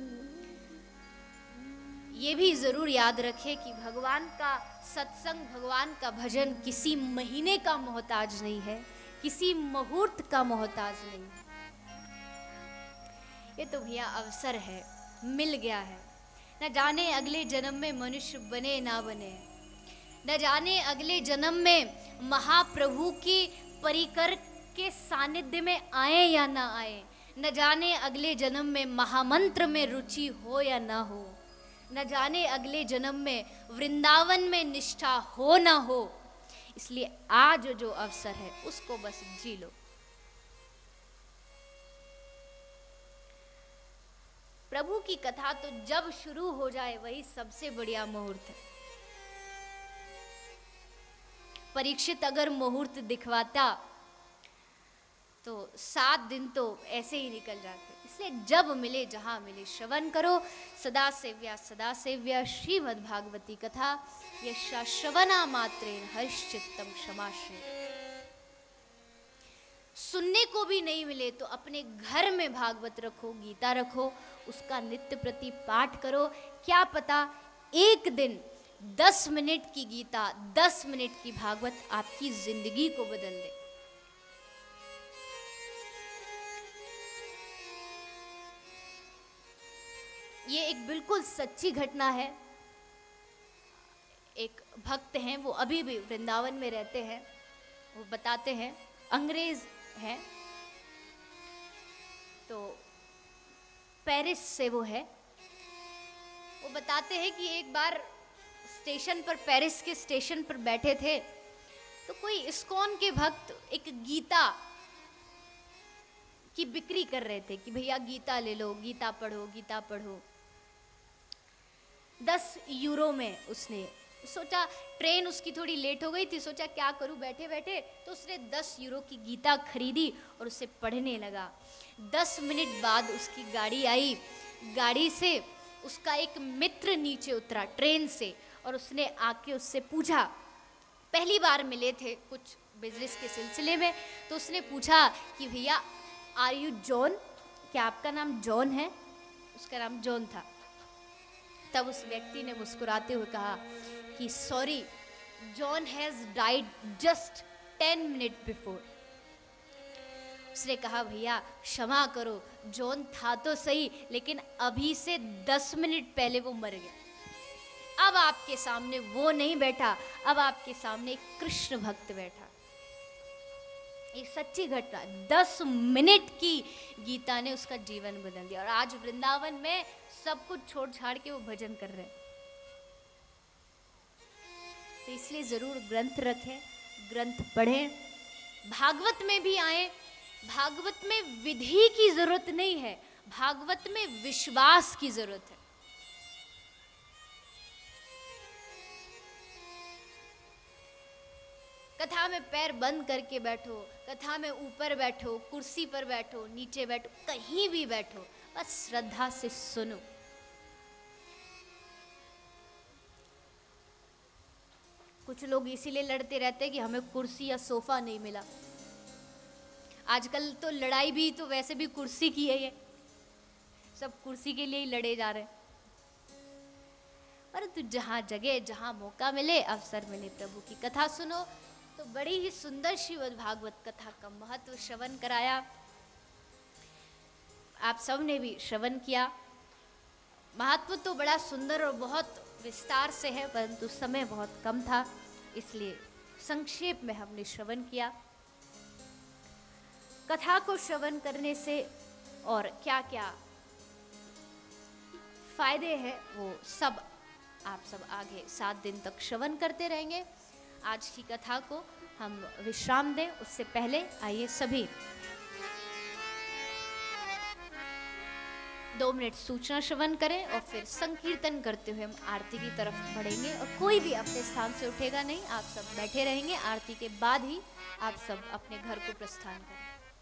ये भी जरूर याद रखें कि भगवान का सत्संग, भगवान का भजन किसी महीने का मोहताज नहीं है, किसी मुहूर्त का मोहताज नहीं है। ये तो भैया अवसर है, मिल गया है। न जाने अगले जन्म में मनुष्य बने ना बने, न जाने अगले जन्म में महाप्रभु की परिकर के सानिध्य में आए या ना आए, न जाने अगले जन्म में महामंत्र में रुचि हो या ना हो, न जाने अगले जन्म में वृंदावन में निष्ठा हो ना हो। इसलिए आज जो अवसर है उसको बस जी लो। प्रभु की कथा तो जब शुरू हो जाए वही सबसे बढ़िया मुहूर्त है। परीक्षित अगर मुहूर्त दिखवाता तो 7 दिन तो ऐसे ही निकल जाते। इसलिए जब मिले जहां मिले श्रवण करो। सदा सेव्या श्रीमद् भागवती कथा यशा श्रवणा मात्रेण हर्षचित्तम क्षमाश्रय। सुनने को भी नहीं मिले तो अपने घर में भागवत रखो, गीता रखो, उसका नित्य प्रति पाठ करो। क्या पता एक दिन 10 मिनट की गीता, 10 मिनट की भागवत आपकी जिंदगी को बदल दे। ये एक बिल्कुल सच्ची घटना है। एक भक्त हैं, वो अभी भी वृंदावन में रहते हैं। वो बताते हैं, अंग्रेज हैं, तो पेरिस से वो है। वो बताते हैं कि एक बार स्टेशन पर, पेरिस के स्टेशन पर बैठे थे तो कोई इस्कॉन के भक्त एक गीता की बिक्री कर रहे थे कि भैया गीता ले लो, गीता पढ़ो, गीता पढ़ो। 10 यूरो में उसने सोचा, ट्रेन उसकी थोड़ी लेट हो गई थी, सोचा क्या करूं बैठे बैठे, तो उसने 10 यूरो की गीता खरीदी और उसे पढ़ने लगा। 10 मिनट बाद उसकी गाड़ी आई, गाड़ी से उसका एक मित्र नीचे उतरा ट्रेन से और उसने आके उससे पूछा, पहली बार मिले थे कुछ बिजनेस के सिलसिले में, तो उसने पूछा कि भैया आर यू जॉन, क्या आपका नाम जॉन है? उसका नाम जॉन था। तब उस व्यक्ति ने मुस्कुराते हुए कहा कि sorry, John has died just 10 minute before. उसने कहा भैया क्षमा करो, जॉन था तो सही लेकिन अभी से 10 मिनट पहले वो मर गया। अब आपके सामने वो नहीं बैठा, अब आपके सामने एक कृष्ण भक्त बैठा। ये सच्ची घटना, 10 मिनट की गीता ने उसका जीवन बदल दिया और आज वृंदावन में सब कुछ छोड़ छाड़ के वो भजन कर रहे हैं। तो इसलिए जरूर ग्रंथ रखें, ग्रंथ पढ़ें, भागवत में भी आए। भागवत में विधि की जरूरत नहीं है, भागवत में विश्वास की जरूरत है। कथा में पैर बंद करके बैठो, कथा में ऊपर बैठो, कुर्सी पर बैठो, नीचे बैठो, कहीं भी बैठो, बस श्रद्धा से सुनो। कुछ लोग इसीलिए लड़ते रहते हैं कि हमें कुर्सी या सोफा नहीं मिला। आजकल तो लड़ाई भी तो वैसे भी कुर्सी की है, ये सब कुर्सी के लिए ही लड़े जा रहे हैं। परंतु जहाँ जगह, जहाँ मौका मिले, अवसर मिले, प्रभु की कथा सुनो। तो बड़ी ही सुंदर श्रीमद् भागवत कथा का महत्व श्रवण कराया। आप सब ने भी श्रवण किया। महत्व तो बड़ा सुंदर और बहुत विस्तार से है, परंतु समय बहुत कम था, इसलिए संक्षेप में हमने श्रवण किया। कथा को श्रवण करने से और क्या क्या फायदे हैं वो सब आप सब आगे 7 दिन तक श्रवण करते रहेंगे। आज की कथा को हम विश्राम दें उससे पहले आइए सभी 2 मिनट सूचना श्रवण करें और फिर संकीर्तन करते हुए हम आरती की तरफ बढ़ेंगे। और कोई भी अपने स्थान से उठेगा नहीं, आप सब बैठे रहेंगे। आरती के बाद ही आप सब अपने घर को प्रस्थान करें।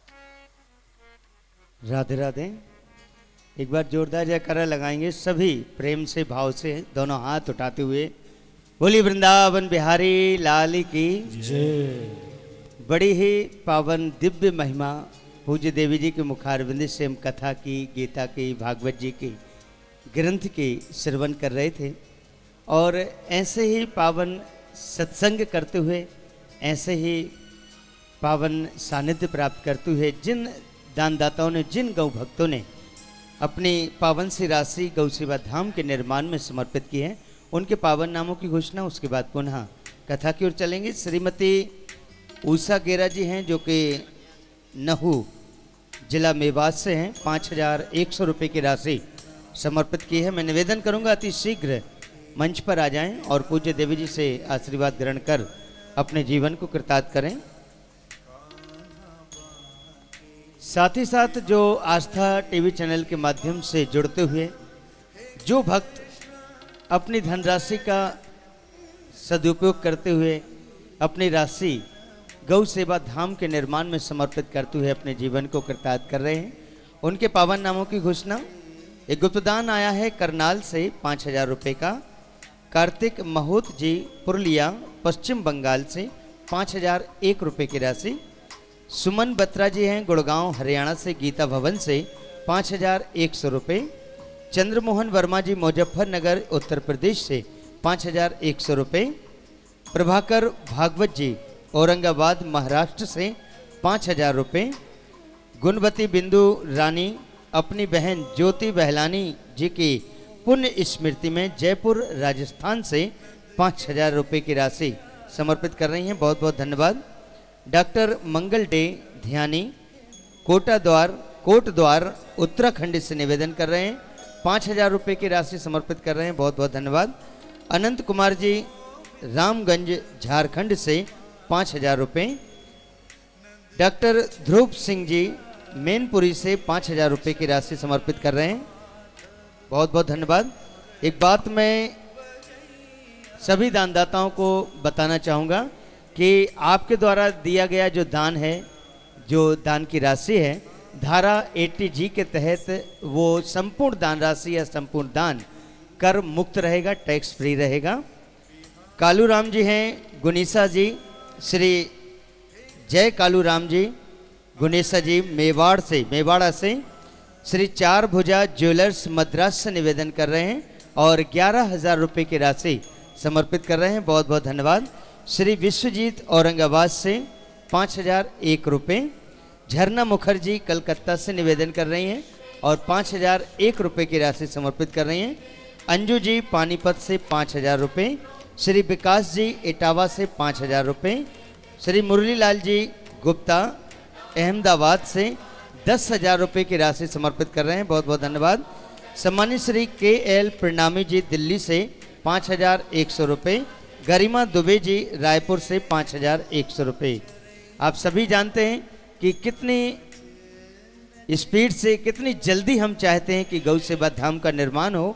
राधे राधे। एक बार जोरदार जयकारा लगाएंगे सभी प्रेम से भाव से, दोनों हाथ उठाते हुए। बोली वृंदावन बिहारी लाल की जय। बड़ी ही पावन दिव्य महिमा पूज्य देवी जी के मुखारविंद से हम कथा की, गीता की, भागवत जी की ग्रंथ की श्रवण कर रहे थे। और ऐसे ही पावन सत्संग करते हुए, ऐसे ही पावन सानिध्य प्राप्त करते हुए जिन दानदाताओं ने, जिन गौ भक्तों ने अपनी पावन सी राशि गौ सेवा धाम के निर्माण में समर्पित की है, उनके पावन नामों की घोषणा, उसके बाद पुनः कथा की ओर चलेंगे। श्रीमती उषा गेरा जी हैं जो कि नहू जिला मेवात से हैं, 5100 रुपये की राशि समर्पित की है। मैं निवेदन करूंगा अति शीघ्र मंच पर आ जाएं और पूज्य देवी जी से आशीर्वाद ग्रहण कर अपने जीवन को कृतार्थ करें। साथ ही साथ जो आस्था टीवी चैनल के माध्यम से जुड़ते हुए जो भक्त अपनी धनराशि का सदुपयोग करते हुए अपनी राशि गौ सेवा धाम के निर्माण में समर्पित करते हुए अपने जीवन को कृतार्थ कर रहे हैं, उनके पावन नामों की घोषणा। एक गुप्तदान आया है करनाल से 5000 रुपये का। कार्तिक महूत जी पुरुलिया पश्चिम बंगाल से 5001 रुपये की राशि। सुमन बत्रा जी हैं गुड़गांव हरियाणा से गीता भवन से 5100 रुपये। चंद्रमोहन वर्मा जी मुजफ्फरनगर उत्तर प्रदेश से 5100 रुपये। प्रभाकर भागवत जी औरंगाबाद महाराष्ट्र से 5000 रुपये। गुणवती बिंदु रानी अपनी बहन ज्योति बहलानी जी की पुण्य स्मृति में जयपुर राजस्थान से 5000 रुपये की राशि समर्पित कर रही हैं, बहुत बहुत धन्यवाद। डॉक्टर मंगल डे ध्यानी कोट द्वार उत्तराखंड से निवेदन कर रहे हैं, 5000 रुपये की राशि समर्पित कर रहे हैं, बहुत बहुत धन्यवाद। अनंत कुमार जी रामगंज झारखंड से 5000 रुपये। डॉक्टर ध्रुव सिंह जी मैनपुरी से 5000 रुपये की राशि समर्पित कर रहे हैं, बहुत बहुत धन्यवाद। एक बात मैं सभी दानदाताओं को बताना चाहूँगा कि आपके द्वारा दिया गया जो दान है, जो दान की राशि है, धारा 80G के तहत वो संपूर्ण दान राशि या संपूर्ण दान कर मुक्त रहेगा, टैक्स फ्री रहेगा। कालू राम जी हैं गुनीसा जी, श्री जय कालू राम जी गुनीसा जी मेवाड़ा से श्री चार भुजा ज्वेलर्स मद्रास से निवेदन कर रहे हैं और 11000 रुपये की राशि समर्पित कर रहे हैं, बहुत बहुत धन्यवाद। श्री विश्वजीत औरंगाबाद से 5001 रुपये। झरना मुखर्जी कलकत्ता से निवेदन कर रही हैं और 5001 रुपये की राशि समर्पित कर रही हैं। अंजू जी पानीपत से 5000 रुपये। श्री विकास जी इटावा से 5000 रुपये। श्री मुरलीलाल जी गुप्ता अहमदाबाद से 10,000 रुपये की राशि समर्पित कर रहे हैं, बहुत बहुत धन्यवाद। सम्मानित श्री KL प्रणामी जी दिल्ली से 5100 रुपये। गरिमा दुबे जी रायपुर से 5100 रुपये। आप सभी जानते हैं कि कितनी स्पीड से, कितनी जल्दी हम चाहते हैं कि गौ सेवा धाम का निर्माण हो।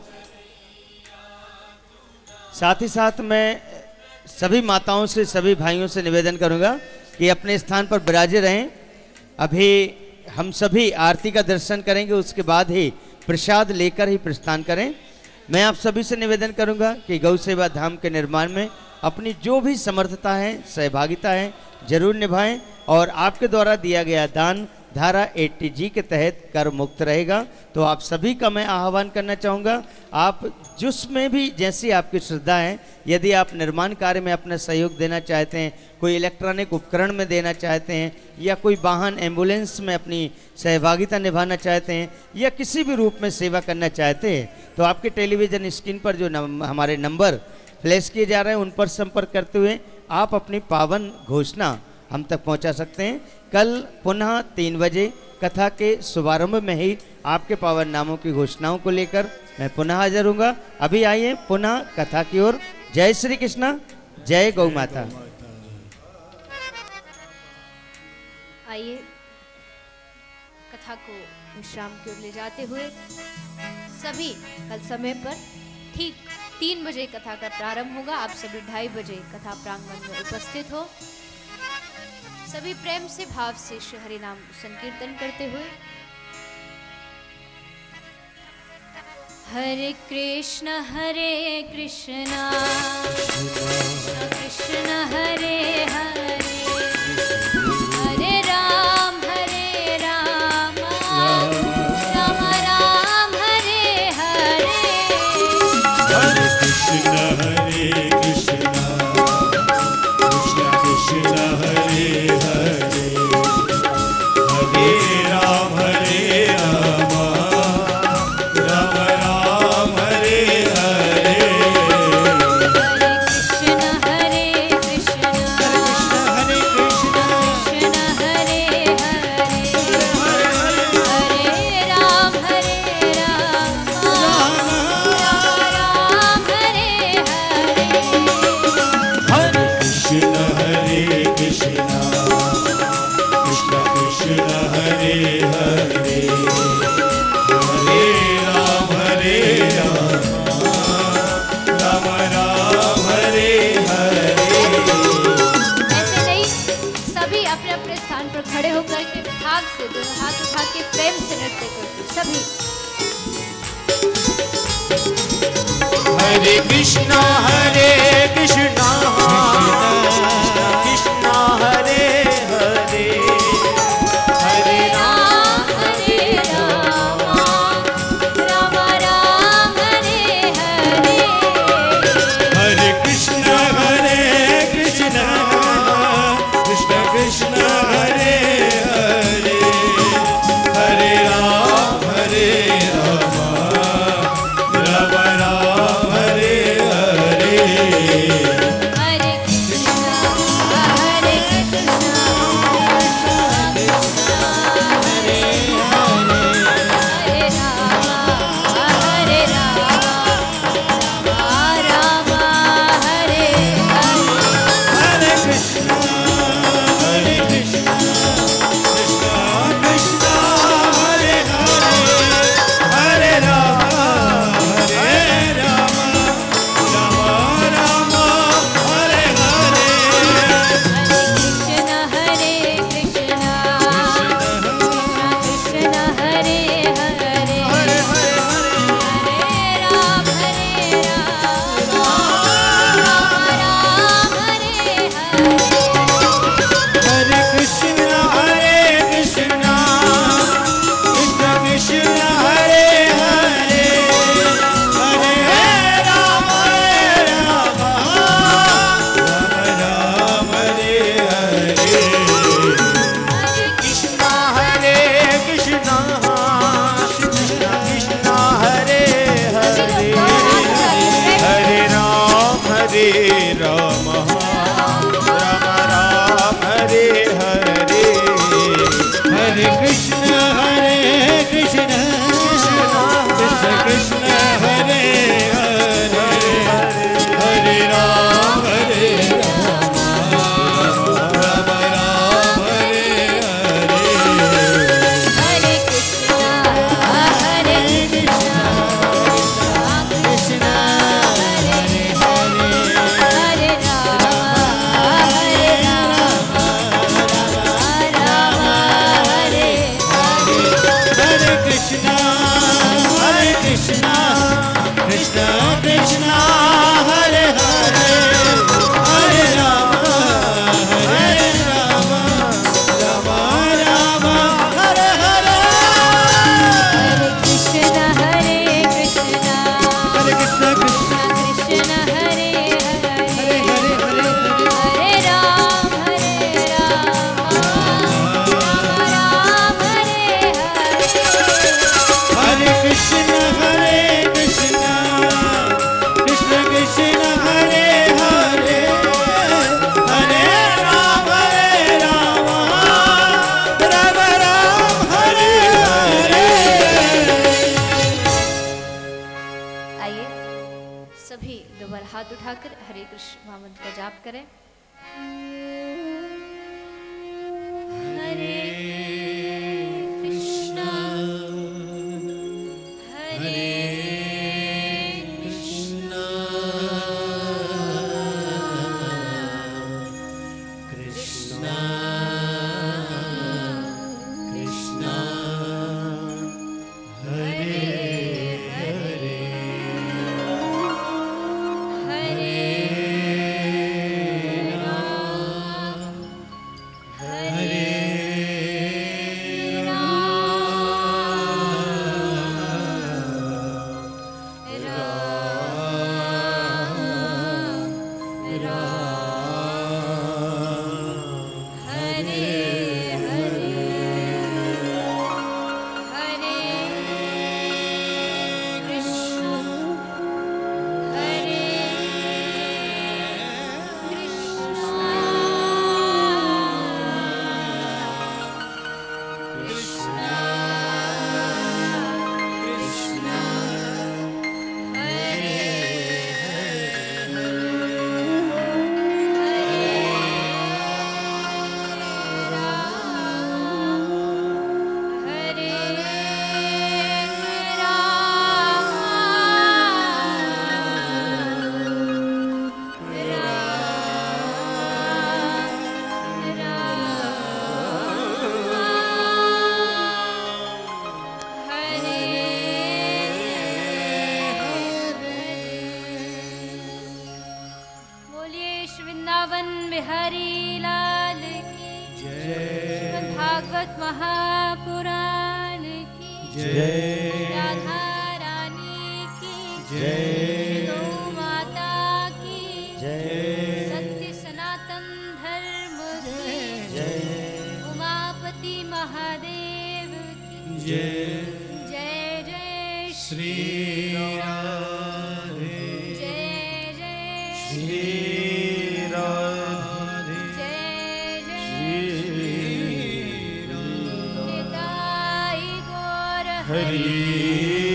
साथ ही साथ मैं सभी माताओं से, सभी भाइयों से निवेदन करूंगा कि अपने स्थान पर विराजे रहें। अभी हम सभी आरती का दर्शन करेंगे, उसके बाद ही प्रसाद लेकर ही प्रस्थान करें। मैं आप सभी से निवेदन करूंगा कि गौ सेवा धाम के निर्माण में अपनी जो भी समर्थता है, सहभागिता है, जरूर निभाएं और आपके द्वारा दिया गया दान धारा 80G के तहत कर मुक्त रहेगा। तो आप सभी का मैं आह्वान करना चाहूँगा, आप जिसमें भी जैसी आपकी श्रद्धा है, यदि आप निर्माण कार्य में अपना सहयोग देना चाहते हैं, कोई इलेक्ट्रॉनिक उपकरण में देना चाहते हैं, या कोई वाहन एम्बुलेंस में अपनी सहभागिता निभाना चाहते हैं, या किसी भी रूप में सेवा करना चाहते हैं, तो आपके टेलीविज़न स्क्रीन पर जो हमारे नंबर फ्लैश किए जा रहे हैं उन पर संपर्क करते हुए आप अपनी पावन घोषणा हम तक पहुंचा सकते हैं। कल पुनः 3 बजे कथा के शुभारंभ में ही आपके पावन नामों की घोषणाओं को लेकर मैं पुनः हाजिर हूँगा। अभी आइए पुनः कथा की ओर। जय श्री कृष्ण, जय गौ माता। आइए कथा को विश्राम की ओर ले जाते हुए सभी कल समय पर ठीक 3 बजे कथा का प्रारंभ होगा। आप सभी 2:30 बजे कथा प्रांगण में उपस्थित हो। सभी प्रेम से भाव से श्री हरि नाम संकीर्तन करते हुए हरे कृष्ण कृष्ण कृष्ण हरे हरे हरे राम राम राम हरे हरे। हरे कृष्ण कृष्ण कृष्ण हरे हरे हरे राम राम राम हरे हरे। हरे कृष्ण कृष्ण कृष्ण हरे हरे हरे राम राम हरे हरे। हरे कृष्ण कृष्ण कृष्ण हरे हरे हरे राम राम राम हरे हरे। ऐसे नहीं, सभी अपने अपने स्थान पर खड़े होकर के भाग से दोनों हाथ उठा के प्रेम से नृत्य करते सभी। हरे कृष्णा कृष्णा हरे हरे हरे राम राम राम हरे हरे। हरे कृष्ण कृष्ण कृष्ण हरे हरे हरे राम राम राम हरे हरे। बार हाथ उठाकर हरे कृष्ण महामंत्र का जाप करें। हरे कृष्णा हरे कृष्णा कृष्णा कृष्णा हरे हरे हरे राम हरे वृंदावन बिहारी लाल की श्रीमद् भागवत महापुराण की जय राधा रानी की जय गौ माता की जय सत्य सनातन धर्म की जय उमापति महादेव की जय जय जय श्री राधे जय जय श्री राधे जय जय निताई गौर हरि